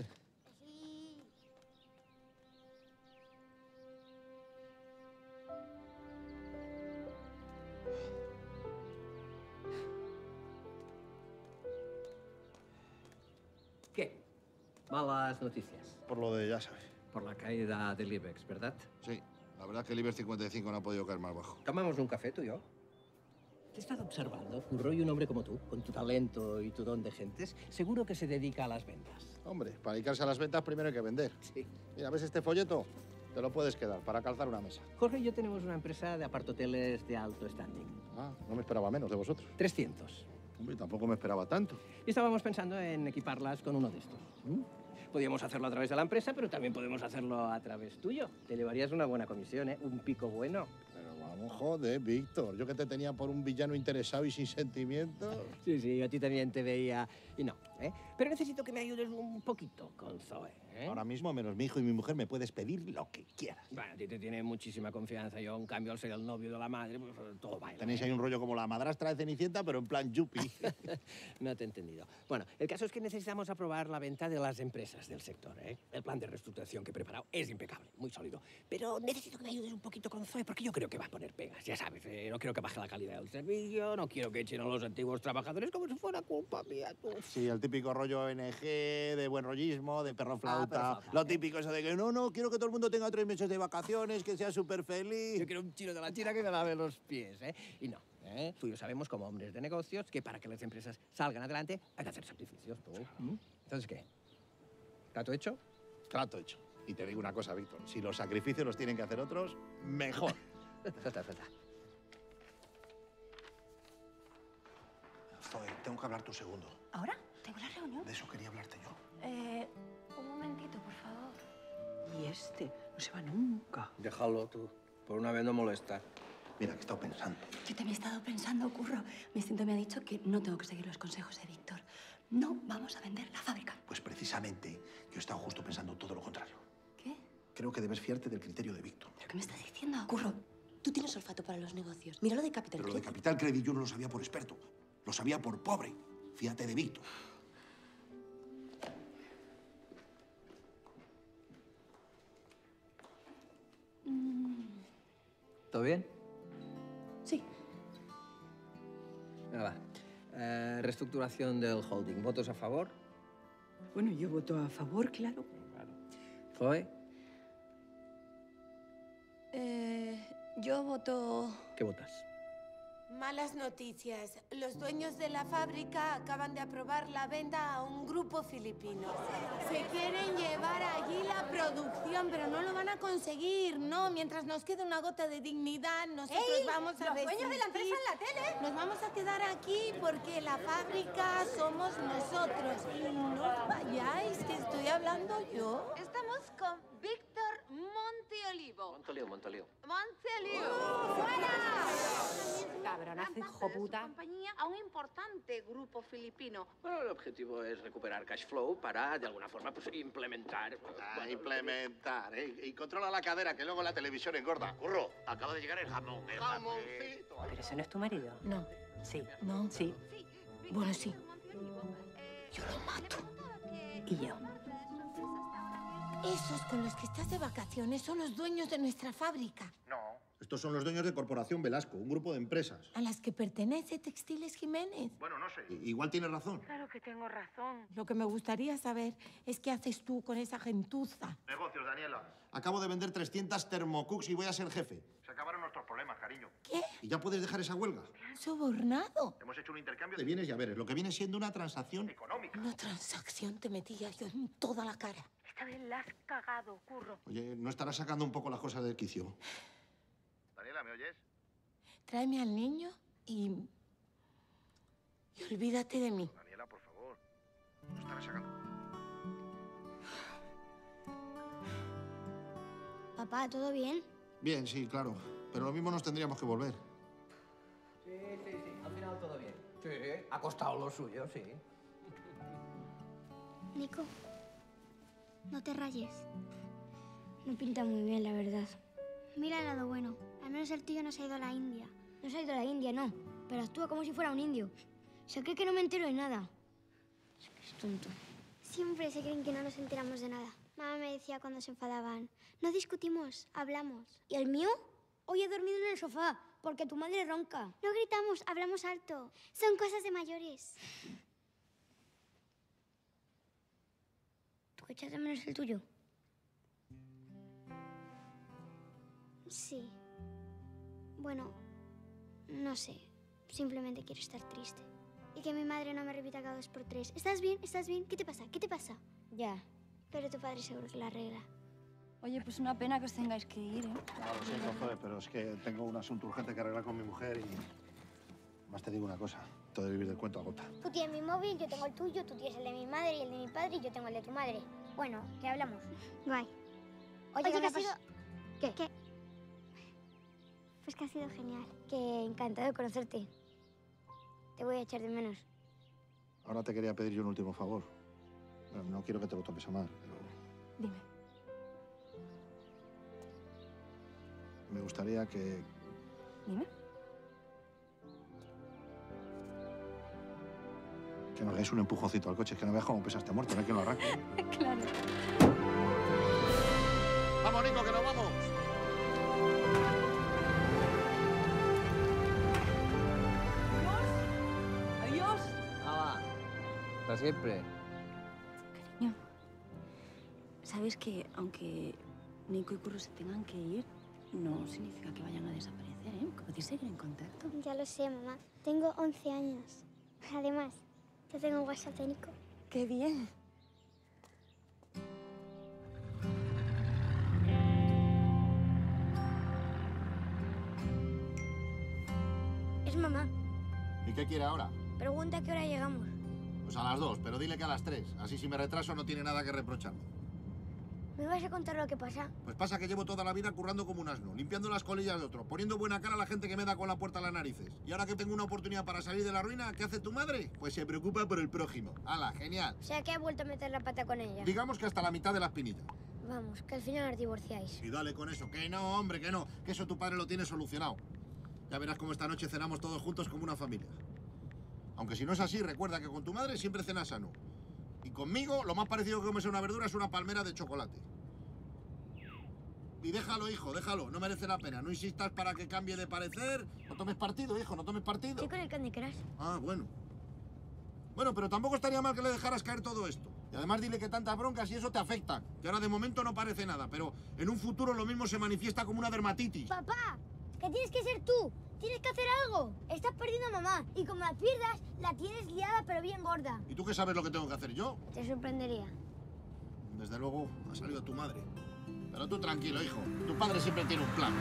¿Qué? Malas noticias. Por lo de, ya sabes. Por la caída del IBEX, ¿verdad? Sí, la verdad es que el IBEX 55 no ha podido caer más bajo. ¿Tomamos un café tú y yo? Te he estado observando, Curro, y un hombre como tú, con tu talento y tu don de gentes, seguro que se dedica a las ventas. Hombre, para dedicarse a las ventas primero hay que vender. Sí. Mira, ¿ves este folleto? Te lo puedes quedar para calzar una mesa. Jorge y yo tenemos una empresa de apartoteles de alto standing. Ah, no me esperaba menos de vosotros. 300. Hombre, tampoco me esperaba tanto. Y estábamos pensando en equiparlas con uno de estos. Podríamos hacerlo a través de la empresa, pero también podemos hacerlo a través tuyo. Te llevarías una buena comisión, ¿eh? Un pico bueno. Pero vamos, joder, Víctor. Yo que te tenía por un villano interesado y sin sentimientos. Sí, yo a ti también te veía. Y no, ¿eh? Pero necesito que me ayudes un poquito con Zoe, ¿eh? Ahora mismo, menos mi hijo y mi mujer, me puedes pedir lo que quieras. Bueno, a ti te tiene muchísima confianza. Yo, en cambio, al ser el novio de la madre, pues todo baila. Tenéis ahí un rollo como la madrastra de Cenicienta, pero en plan yuppie. No te he entendido. Bueno, el caso es que necesitamos aprobar la venta de las empresas del sector, ¿eh? El plan de reestructuración que he preparado es impecable, muy sólido. Pero necesito que me ayudes un poquito con Zoe, porque yo creo que va a poner pegas, ya sabes. No quiero que baje la calidad del servicio, no quiero que echen a los antiguos trabajadores como si fuera culpa mía, tú. Sí, el típico rollo ONG, de buen rollismo, de perro flauta. Lo típico eso de que no, quiero que todo el mundo tenga 3 meses de vacaciones, que sea súper feliz. Yo quiero un chino de la China que me lave los pies, ¿eh? Y no, ¿eh? Tú y yo sabemos como hombres de negocios que para que las empresas salgan adelante hay que hacer sacrificios, tú. Entonces, ¿qué? ¿Trato hecho? Trato hecho. Y te digo una cosa, Víctor. Si los sacrificios los tienen que hacer otros, mejor. Salta. Zoe, tengo que hablarte un segundo. ¿Ahora? ¿Tengo la reunión? De eso quería hablarte yo. Un momentito, por favor. Y este no se va nunca. Déjalo tú. Por una vez no molesta. Mira, que he estado pensando. Yo también he estado pensando, Curro. Mi instinto me ha dicho que no tengo que seguir los consejos de Víctor. No vamos a vender la fábrica. Pues precisamente yo he estado justo pensando todo lo contrario. ¿Qué? Creo que debes fiarte del criterio de Víctor. ¿Pero qué me estás diciendo? Curro, tú tienes olfato para los negocios. Mira lo de Capital Pero lo de Credit. Capital Credit yo no lo sabía por experto. Lo sabía por pobre. Fíjate de Víctor. ¿Todo bien? Sí. Venga, va. Reestructuración del holding. ¿Votos a favor? Bueno, yo voto a favor, claro. Zoe, Yo voto... ¿qué votas? Malas noticias. Los dueños de la fábrica acaban de aprobar la venta a un grupo filipino. Se quieren llevar allí la producción, pero no lo van a conseguir, ¿no? Mientras nos quede una gota de dignidad, nosotros vamos a los dueños de la empresa resistir. en la tele. Nos vamos a quedar aquí porque la fábrica somos nosotros. Y no os vayáis, que estoy hablando yo. Estamos con Víctor Monteolivo. Montolío. ¡Monteolivo! ¡Fuera! Cabronazo, hijo puta. Compañía a un importante grupo filipino. Bueno, el objetivo es recuperar cash flow para, de alguna forma, pues implementar... Implementar, ¿eh? Y controla la cadera, que luego la televisión engorda. Curro, acaba de llegar el jamón. El jamoncito. ¿Pero ese no es tu marido? No. Sí. No. Sí. Bueno, sí. Yo lo mato. Y yo. Esos con los que estás de vacaciones son los dueños de nuestra fábrica, Estos son los dueños de Corporación Velasco, un grupo de empresas. a las que pertenece Textiles Jiménez. Bueno, no sé. Igual tienes razón. Claro que tengo razón. Lo que me gustaría saber es qué haces tú con esa gentuza. Negocios, Daniela. Acabo de vender 300 Thermocooks y voy a ser jefe. Se acabaron nuestros problemas, cariño. ¿Qué? ¿Y ya puedes dejar esa huelga? ¿Me han sobornado? Hemos hecho un intercambio De bienes y haberes, lo que viene siendo una transacción. económica. Una transacción te metía yo en toda la cara. Esta vez la has cagado, Curro. Oye, ¿no estarás sacando un poco las cosas del quicio? Daniela, ¿me oyes? Tráeme al niño y olvídate de mí. Daniela, por favor. No estarás sacando. Papá, ¿todo bien? Bien, sí, claro. Pero lo mismo nos tendríamos que volver. Sí. Al final todo bien. Sí, ha costado lo suyo, sí. Nico, no te rayes. No pinta muy bien, la verdad. Mira el lado bueno. Al menos el tío no se ha ido a la India. No se ha ido a la India, no. Pero actúa como si fuera un indio. Se cree que no me entero de nada. Es tonto. Siempre se creen que no nos enteramos de nada. Mamá me decía cuando se enfadaban, no discutimos, hablamos. ¿Y el mío? Hoy he dormido en el sofá, porque tu madre ronca. No gritamos, hablamos alto. Son cosas de mayores. ¿Tú echas de menos el tuyo? Sí. Bueno, no sé. Simplemente quiero estar triste. Y que mi madre no me repita cada 2 por 3. ¿Estás bien? ¿Estás bien? ¿Qué te pasa? ¿Qué te pasa? Ya. Pero tu padre seguro que la arregla. Oye, pues una pena que os tengáis que ir, ¿eh? Lo siento, Zoe, pero es que tengo un asunto urgente que arreglar con mi mujer y... Más te digo una cosa, todo de vivir del cuento agota. Tú tienes mi móvil, yo tengo el tuyo, tú tienes el de mi madre y el de mi padre y yo tengo el de tu madre. Bueno, ¿qué hablamos? Guay. Oye, ¿qué que me ha ha sido... ¿Qué? ¿Qué? Pues que ha sido genial. Que encantado de conocerte. Te voy a echar de menos. Ahora te quería pedir yo un último favor. Bueno, no quiero que te lo tomes a mal, pero... Dime. Me gustaría que... Dime. Que nos deis un empujoncito al coche, es que no veas cómo pesa este muerto, no hay quien lo arranque. Claro. ¡Vamos, Nico, que nos vamos! ¡Adiós! Ah, va. Para siempre. Cariño, ¿sabes que aunque Nico y Curro se tengan que ir, no significa que vayan a desaparecer, ¿eh? Que podéis seguir en contacto. Ya lo sé, mamá. Tengo 11 años. Además, yo tengo un WhatsApp de Nico. ¡Qué bien! mamá. ¿Y qué quiere ahora? Pregunta a qué hora llegamos. Pues a las 2, pero dile que a las 3. Así si me retraso no tiene nada que reprocharme. ¿Me vas a contar lo que pasa? Pues pasa que llevo toda la vida currando como un asno, limpiando las colillas de otro, poniendo buena cara a la gente que me da con la puerta a las narices. Y ahora que tengo una oportunidad para salir de la ruina, ¿qué hace tu madre? Pues se preocupa por el prójimo. ¡Hala, genial! O sea que he vuelto a meter la pata con ella. Digamos que hasta la mitad de la espinilla. Vamos, que al final os divorciáis. Y dale con eso. Que no, hombre, que no. Que eso tu padre lo tiene solucionado. Ya verás cómo esta noche cenamos todos juntos como una familia. Aunque si no es así, recuerda que con tu madre siempre cenas sano. Y conmigo, lo más parecido que comes una verdura es una palmera de chocolate. Y déjalo, hijo, déjalo. No merece la pena. No insistas para que cambie de parecer. No tomes partido, hijo, no tomes partido. Estoy con el Candy Crush. Ah, bueno. Bueno, pero tampoco estaría mal que le dejaras caer todo esto. Y además dile que tantas broncas y eso te afectan. Que ahora de momento no parece nada, pero en un futuro lo mismo se manifiesta como una dermatitis. ¡Papá! ¡Que tienes que ser tú! ¡Tienes que hacer algo! Estás perdiendo a mamá. Y como la pierdas, la tienes liada pero bien gorda. ¿Y tú qué sabes lo que tengo que hacer yo? Te sorprendería. Desde luego ha salido tu madre. Pero tú tranquilo, hijo. Tu padre siempre tiene un plan.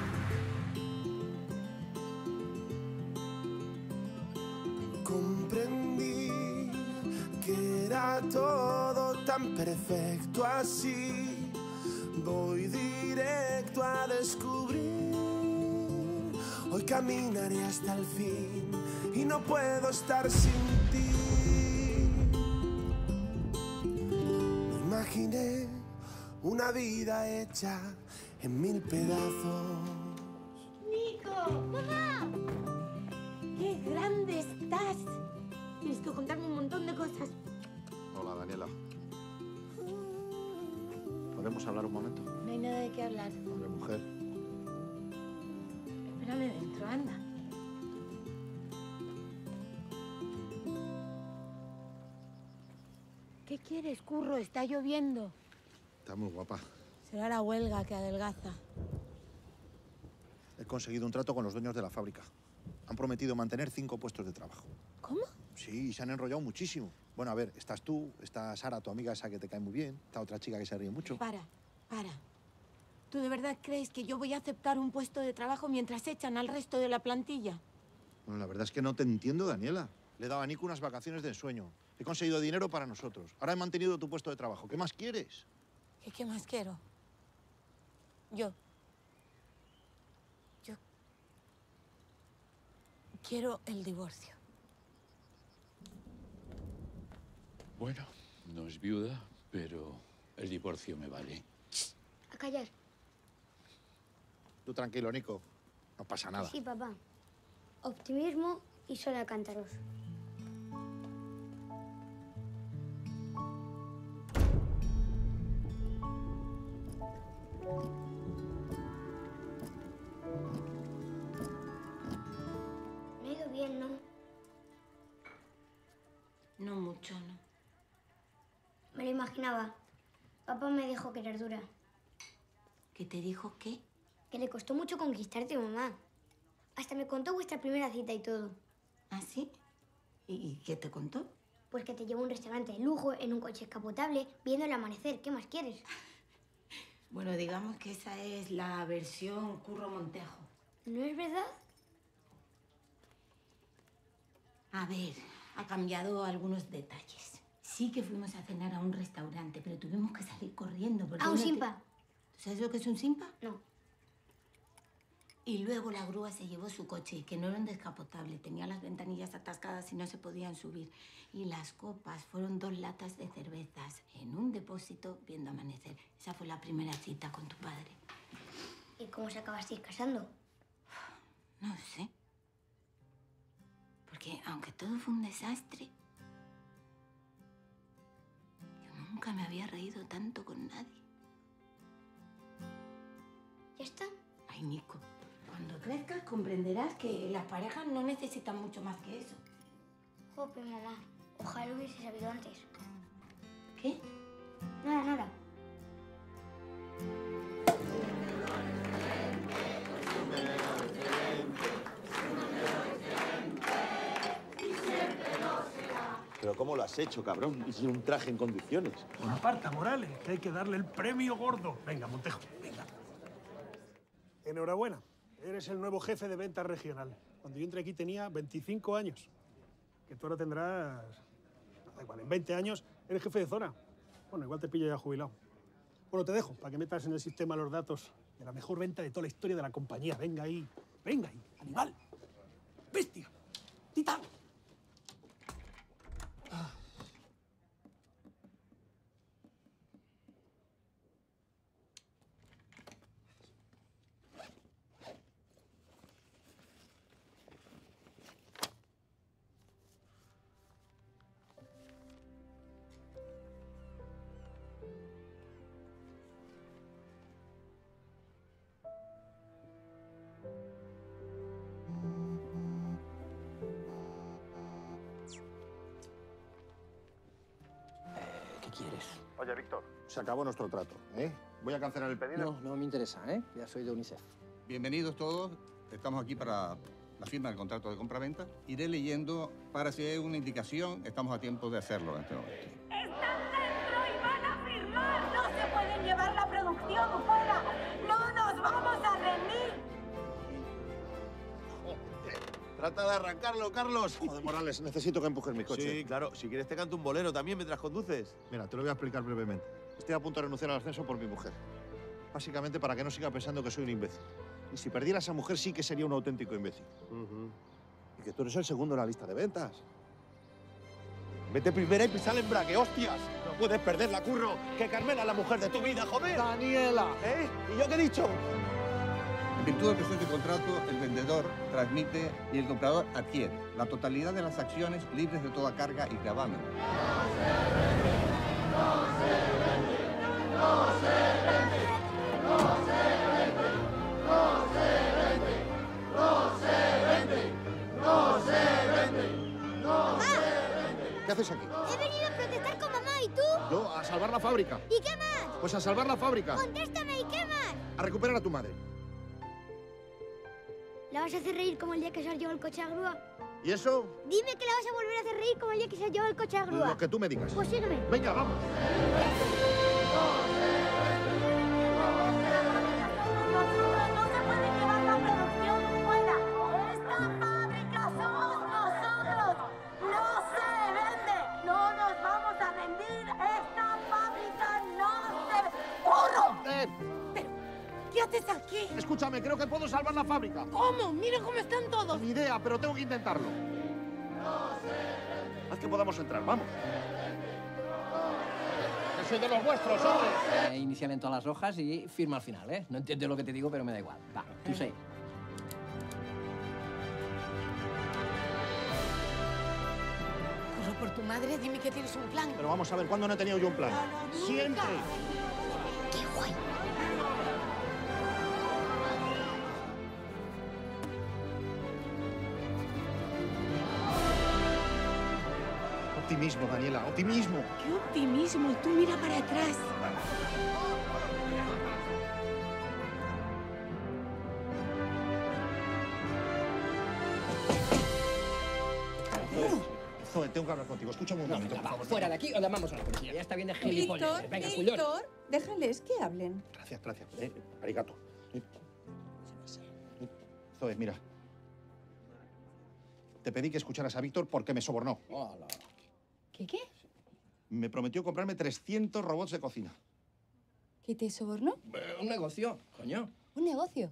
Comprendí que era todo tan perfecto así. Voy directo a descubrir. Hoy caminaré hasta el fin y no puedo estar sin ti. Me imaginé una vida hecha en 1000 pedazos. ¡Nico! ¡Mamá! ¡Qué grande estás! Tienes que contarme un montón de cosas. Hola, Daniela. ¿Podemos hablar un momento? No hay nada de qué hablar. Hombre, mujer. Espérame dentro, anda. ¿Qué quieres, Curro? Está lloviendo. Está muy guapa. Será la huelga que adelgaza. He conseguido un trato con los dueños de la fábrica. Han prometido mantener 5 puestos de trabajo. ¿Cómo? Sí, se han enrollado muchísimo. Bueno, a ver, estás tú, está Sara, tu amiga esa que te cae muy bien, está otra chica que se ríe mucho. Para. ¿Tú de verdad crees que yo voy a aceptar un puesto de trabajo mientras echan al resto de la plantilla? Bueno, la verdad es que no te entiendo, Daniela. Le he dado a Nico unas vacaciones de ensueño. He conseguido dinero para nosotros. Ahora he mantenido tu puesto de trabajo. ¿Qué más quieres? ¿Qué más quiero? Yo quiero el divorcio. Bueno, no es viuda, pero el divorcio me vale. A callar. Tú tranquilo, Nico. No pasa nada. Sí, papá. Optimismo y sola cántaros. Me ha ido bien, ¿no? No mucho, ¿no? Me lo imaginaba. Papá me dijo que eras dura. ¿Qué te dijo qué? Que le costó mucho conquistarte, mamá. Hasta me contó vuestra primera cita y todo. ¿Ah, sí? ¿Y qué te contó? Pues que te llevó a un restaurante de lujo, en un coche escapotable, viendo el amanecer. ¿Qué más quieres? Bueno, digamos que esa es la versión Curro Montejo. ¿No es verdad? A ver, ha cambiado algunos detalles. Sí que fuimos a cenar a un restaurante, pero tuvimos que salir corriendo. Porque ¿A un simpa? ¿Sabes lo que es un simpa? No. Y luego la grúa se llevó su coche, que no era un descapotable. Tenía las ventanillas atascadas y no se podían subir. Y las copas fueron 2 latas de cervezas en un depósito viendo amanecer. Esa fue la primera cita con tu padre. ¿Y cómo se acabasteis casando? No sé. Porque aunque todo fue un desastre, yo nunca me había reído tanto con nadie. ¿Ya está? Ay, Nico, cuando crezcas comprenderás que las parejas no necesitan mucho más que eso. Jope, mamá. Ojalá lo hubiese sabido antes. ¿Qué? Nada. Pero ¿cómo lo has hecho, cabrón? Y sin un traje en condiciones. Aparta, Morales, que hay que darle el premio gordo. Venga, Montejo, venga. Enhorabuena. Eres el nuevo jefe de ventas regional. Cuando yo entré aquí tenía 25 años. Que tú ahora tendrás... Da igual, en 20 años eres jefe de zona. Bueno, igual te pillo ya jubilado. Bueno, te dejo para que metas en el sistema los datos de la mejor venta de toda la historia de la compañía. Venga ahí, animal, bestia, titán. ¿Qué quieres? Oye, Víctor, se acabó nuestro trato, ¿eh? Voy a cancelar el pedido. No, no me interesa, ¿eh? Ya soy de UNICEF. Bienvenidos todos. Estamos aquí para la firma del contrato de compra-venta. Iré leyendo para si hay una indicación. Estamos a tiempo de hacerlo en este momento. ¡Están dentro y van a firmar! ¡No se pueden llevar la producción fuera! ¡No nos vamos a rendir! Trata de arrancarlo, Carlos. Joder, Morales, necesito que empujes mi coche. Sí, claro. Si quieres te canto un bolero también mientras conduces. Mira, te lo voy a explicar brevemente. Estoy a punto de renunciar al ascenso por mi mujer. Básicamente para que no siga pensando que soy un imbécil. Y si perdiera a esa mujer sí que sería un auténtico imbécil. Y que tú eres el segundo en la lista de ventas. Vete primera y pisa el embrague, hostias. No puedes perderla, curro. Que Carmela es la mujer de tu vida, joder. Daniela. ¿Eh? ¿Y yo qué he dicho? En virtud del presente contrato, el vendedor transmite y el comprador adquiere la totalidad de las acciones libres de toda carga y gravamen. ¿Qué haces aquí? He venido a protestar con mamá, ¿y tú? Yo, a salvar la fábrica. ¿Y qué más? Pues a salvar la fábrica. Contéstame, ¿y qué más? A recuperar a tu madre. ¿La vas a hacer reír como el día que se has llevado el coche a grúa? ¿Y eso? Dime que la vas a volver a hacer reír como el día que se has llevado el coche a grúa. Lo que tú me digas. Pues sígueme. Venga, vamos. ¡No se puede llevar la producción fuera! ¡Esta fábrica somos nosotros! ¡No se vende! ¡No nos vamos a rendir! ¡Esta fábrica no se... ¡Corro! ¿Qué haces aquí? Escúchame, creo que puedo salvar la fábrica. ¿Cómo? Mira cómo están todos. Ni idea, pero tengo que intentarlo. Haz que podamos entrar, vamos. Yo soy de los vuestros, hombre. Inicia en todas las hojas y firma al final, ¿eh? No entiendo lo que te digo, pero me da igual. Va, tú sé. Corro por tu madre, dime que tienes un plan. Pero vamos a ver, ¿cuándo no he tenido yo un plan? Siempre. ¡Qué guay! Optimismo, Daniela, optimismo. ¡Qué optimismo! Y tú mira para atrás. Zoe, tengo que hablar contigo. Escúchame un momento, por favor. Fuera de aquí o llamamos a la policía. Ya está bien de gilipollas. Venga, Cullón. Déjales que hablen. Gracias, gracias. Arigato. Zoe, mira. Te pedí que escucharas a Víctor porque me sobornó. Hola. ¿Qué? Me prometió comprarme 300 robots de cocina. ¿Qué te sobornó? Un negocio, coño. ¿Un negocio?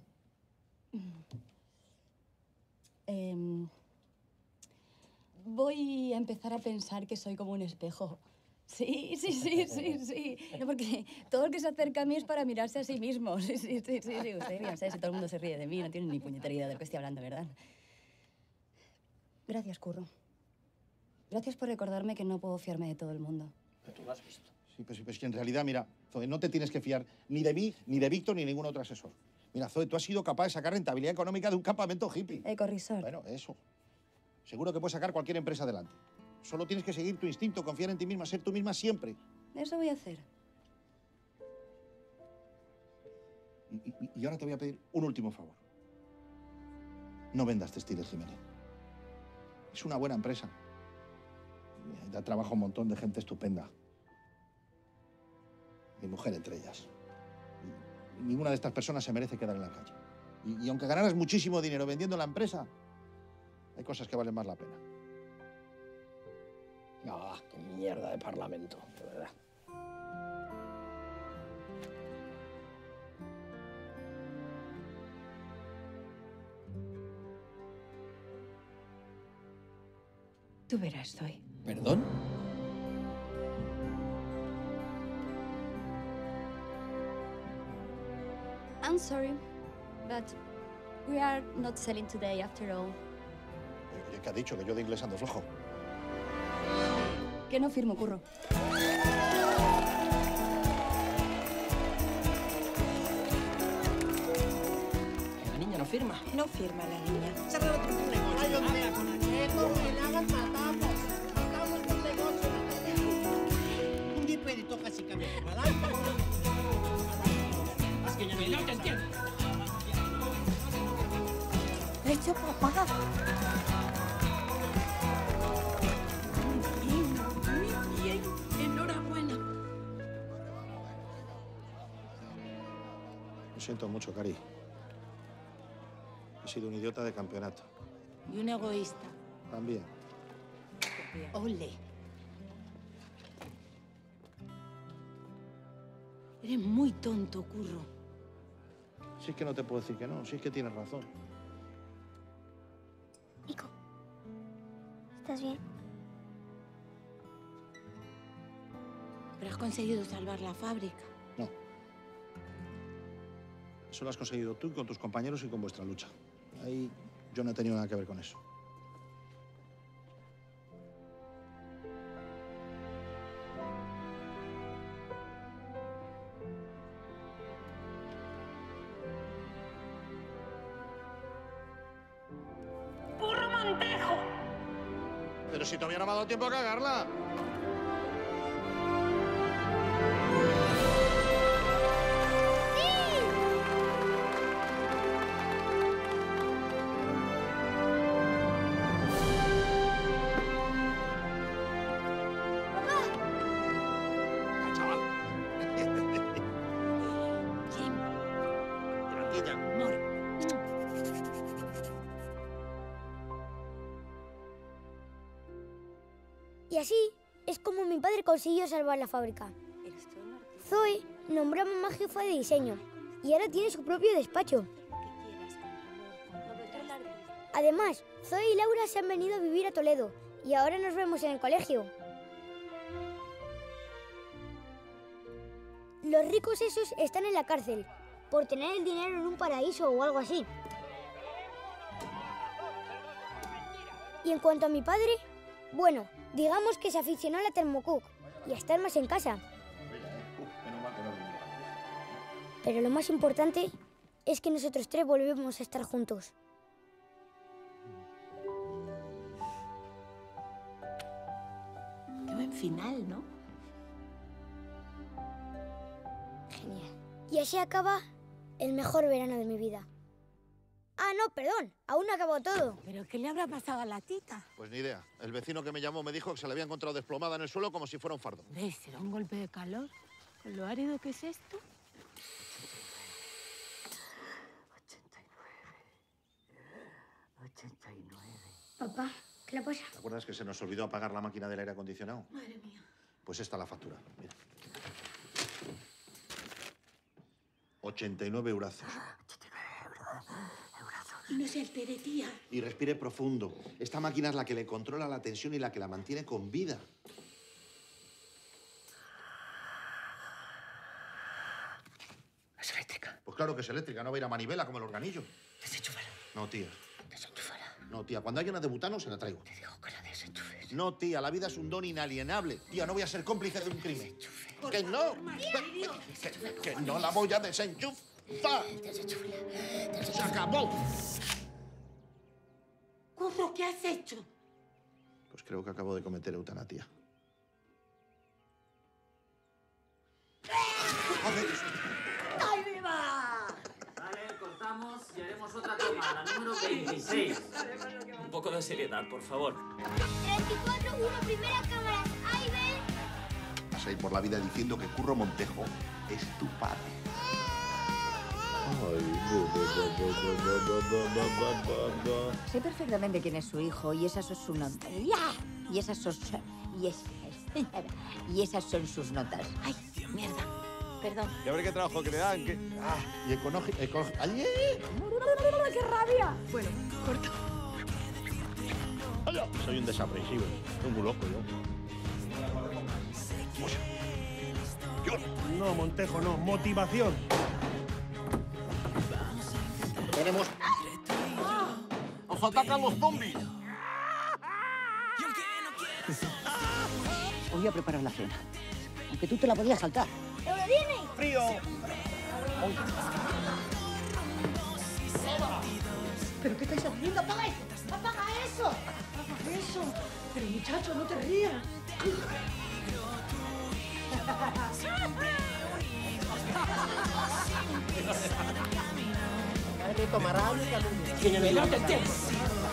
Voy a empezar a pensar que soy como un espejo. Sí. No, porque todo el que se acerca a mí es para mirarse a sí mismo. Sí. Ustedes ríanse, si todo el mundo se ríe de mí, no tienen ni puñetera idea de lo que estoy hablando, ¿verdad? Gracias, Curro. Gracias por recordarme que no puedo fiarme de todo el mundo. Pero tú lo has visto. Sí, pues que en realidad, mira, Zoe, no te tienes que fiar ni de mí, ni de Víctor, ni de ningún otro asesor. Mira, Zoe, tú has sido capaz de sacar rentabilidad económica de un campamento hippie. Ecoresort. Bueno, eso. Seguro que puedes sacar cualquier empresa adelante. Solo tienes que seguir tu instinto, confiar en ti misma, ser tú misma siempre. Eso voy a hacer. Y ahora te voy a pedir un último favor. No vendas Textiles Jiménez. Es una buena empresa. Da trabajo a un montón de gente estupenda. Mi mujer entre ellas. Y ninguna de estas personas se merece quedar en la calle. Y aunque ganaras muchísimo dinero vendiendo la empresa, hay cosas que valen más la pena. No, qué mierda de parlamento, de verdad. Tú verás, Zoe. ¿Perdón? I'm sorry, but we are not selling today after all. Oye, ¿qué ha dicho? Que yo de inglés ando flojo. Que no firmo, curro. La niña no firma. No firma la niña. Un dipedito casi cambia de palanca. Es que yo no te entiendo. Hecho, papá. Bien, enhorabuena. Lo siento mucho, Cari. He sido un idiota de campeonato. Y un egoísta. También. Ole. Eres muy tonto, Curro. Si es que no te puedo decir que no, si es que tienes razón. Nico, ¿estás bien? Pero has conseguido salvar la fábrica. No. Eso lo has conseguido tú con tus compañeros y con vuestra lucha. Ahí yo no he tenido nada que ver con eso. ¡Curro Montejo! Pero si todavía no me ha dado tiempo a cagarla. Y así es como mi padre consiguió salvar la fábrica. Zoe nombró a mamá jefa de diseño y ahora tiene su propio despacho. Además, Zoe y Laura se han venido a vivir a Toledo y ahora nos vemos en el colegio. Los ricos esos están en la cárcel por tener el dinero en un paraíso o algo así. Y en cuanto a mi padre, bueno, digamos que se aficionó a la Thermocook y a estar más en casa. Pero lo más importante es que nosotros tres volvemos a estar juntos. Qué buen final, ¿no? Genial. Y así acaba el mejor verano de mi vida. Ah, no, perdón, aún no acabó todo. ¿Pero qué le habrá pasado a la tita? Pues ni idea. El vecino que me llamó me dijo que se la había encontrado desplomada en el suelo como si fuera un fardo. ¿Ves? ¿Será un golpe de calor? ¿Con lo árido que es esto? 89. Papá, ¿qué le pasa? ¿Te acuerdas que se nos olvidó apagar la máquina del aire acondicionado? Madre mía. Pues esta es la factura. Mira. 89 eurazos. No se altere, tía. Y respire profundo. Esta máquina es la que le controla la tensión y la que la mantiene con vida. ¿Es eléctrica? Pues claro que es eléctrica, no va a ir a manivela como el organillo. Desenchúfala. No, tía. Desenchúfala. No, tía, cuando haya una de butano se la traigo. Te digo que la desenchufes. No, tía, la vida es un don inalienable. Tía, no voy a ser cómplice de un crimen. ¡Que no! ¡Que no la voy a desenchufar! ¡Se acabó! Curro, ¿qué has hecho? Pues creo que acabo de cometer eutanasia. ¡Ay, viva! Vale, cortamos y haremos otra toma, la número 26. Un poco de seriedad, por favor. 34, 1, primera cámara. ¡Ahí ven! Vas a ir por la vida diciendo que Curro Montejo es tu padre. Sé perfectamente quién es su hijo y esas son sus notas. Y esas son... Y esas son sus notas. Ay, mierda. Perdón. ¿Y a ver qué trabajo que le dan? ¿Qué? Y ecológico... ¡Ay! ¡Qué rabia! Bueno, corto. Soy un desaprensivo. Soy muy loco yo. No, Montejo, no. Motivación. Tenemos... ¡Nos atacan los zombies! Os voy a preparar la cena. Aunque tú te la podías saltar. ¡Eurodisney! ¡Frío! ¿Pero qué estáis haciendo? ¡Apaga eso! ¡Apaga eso! ¡Apaga eso! Pero muchacho, no te rías. Retomará mi camino. Que no te entiendo.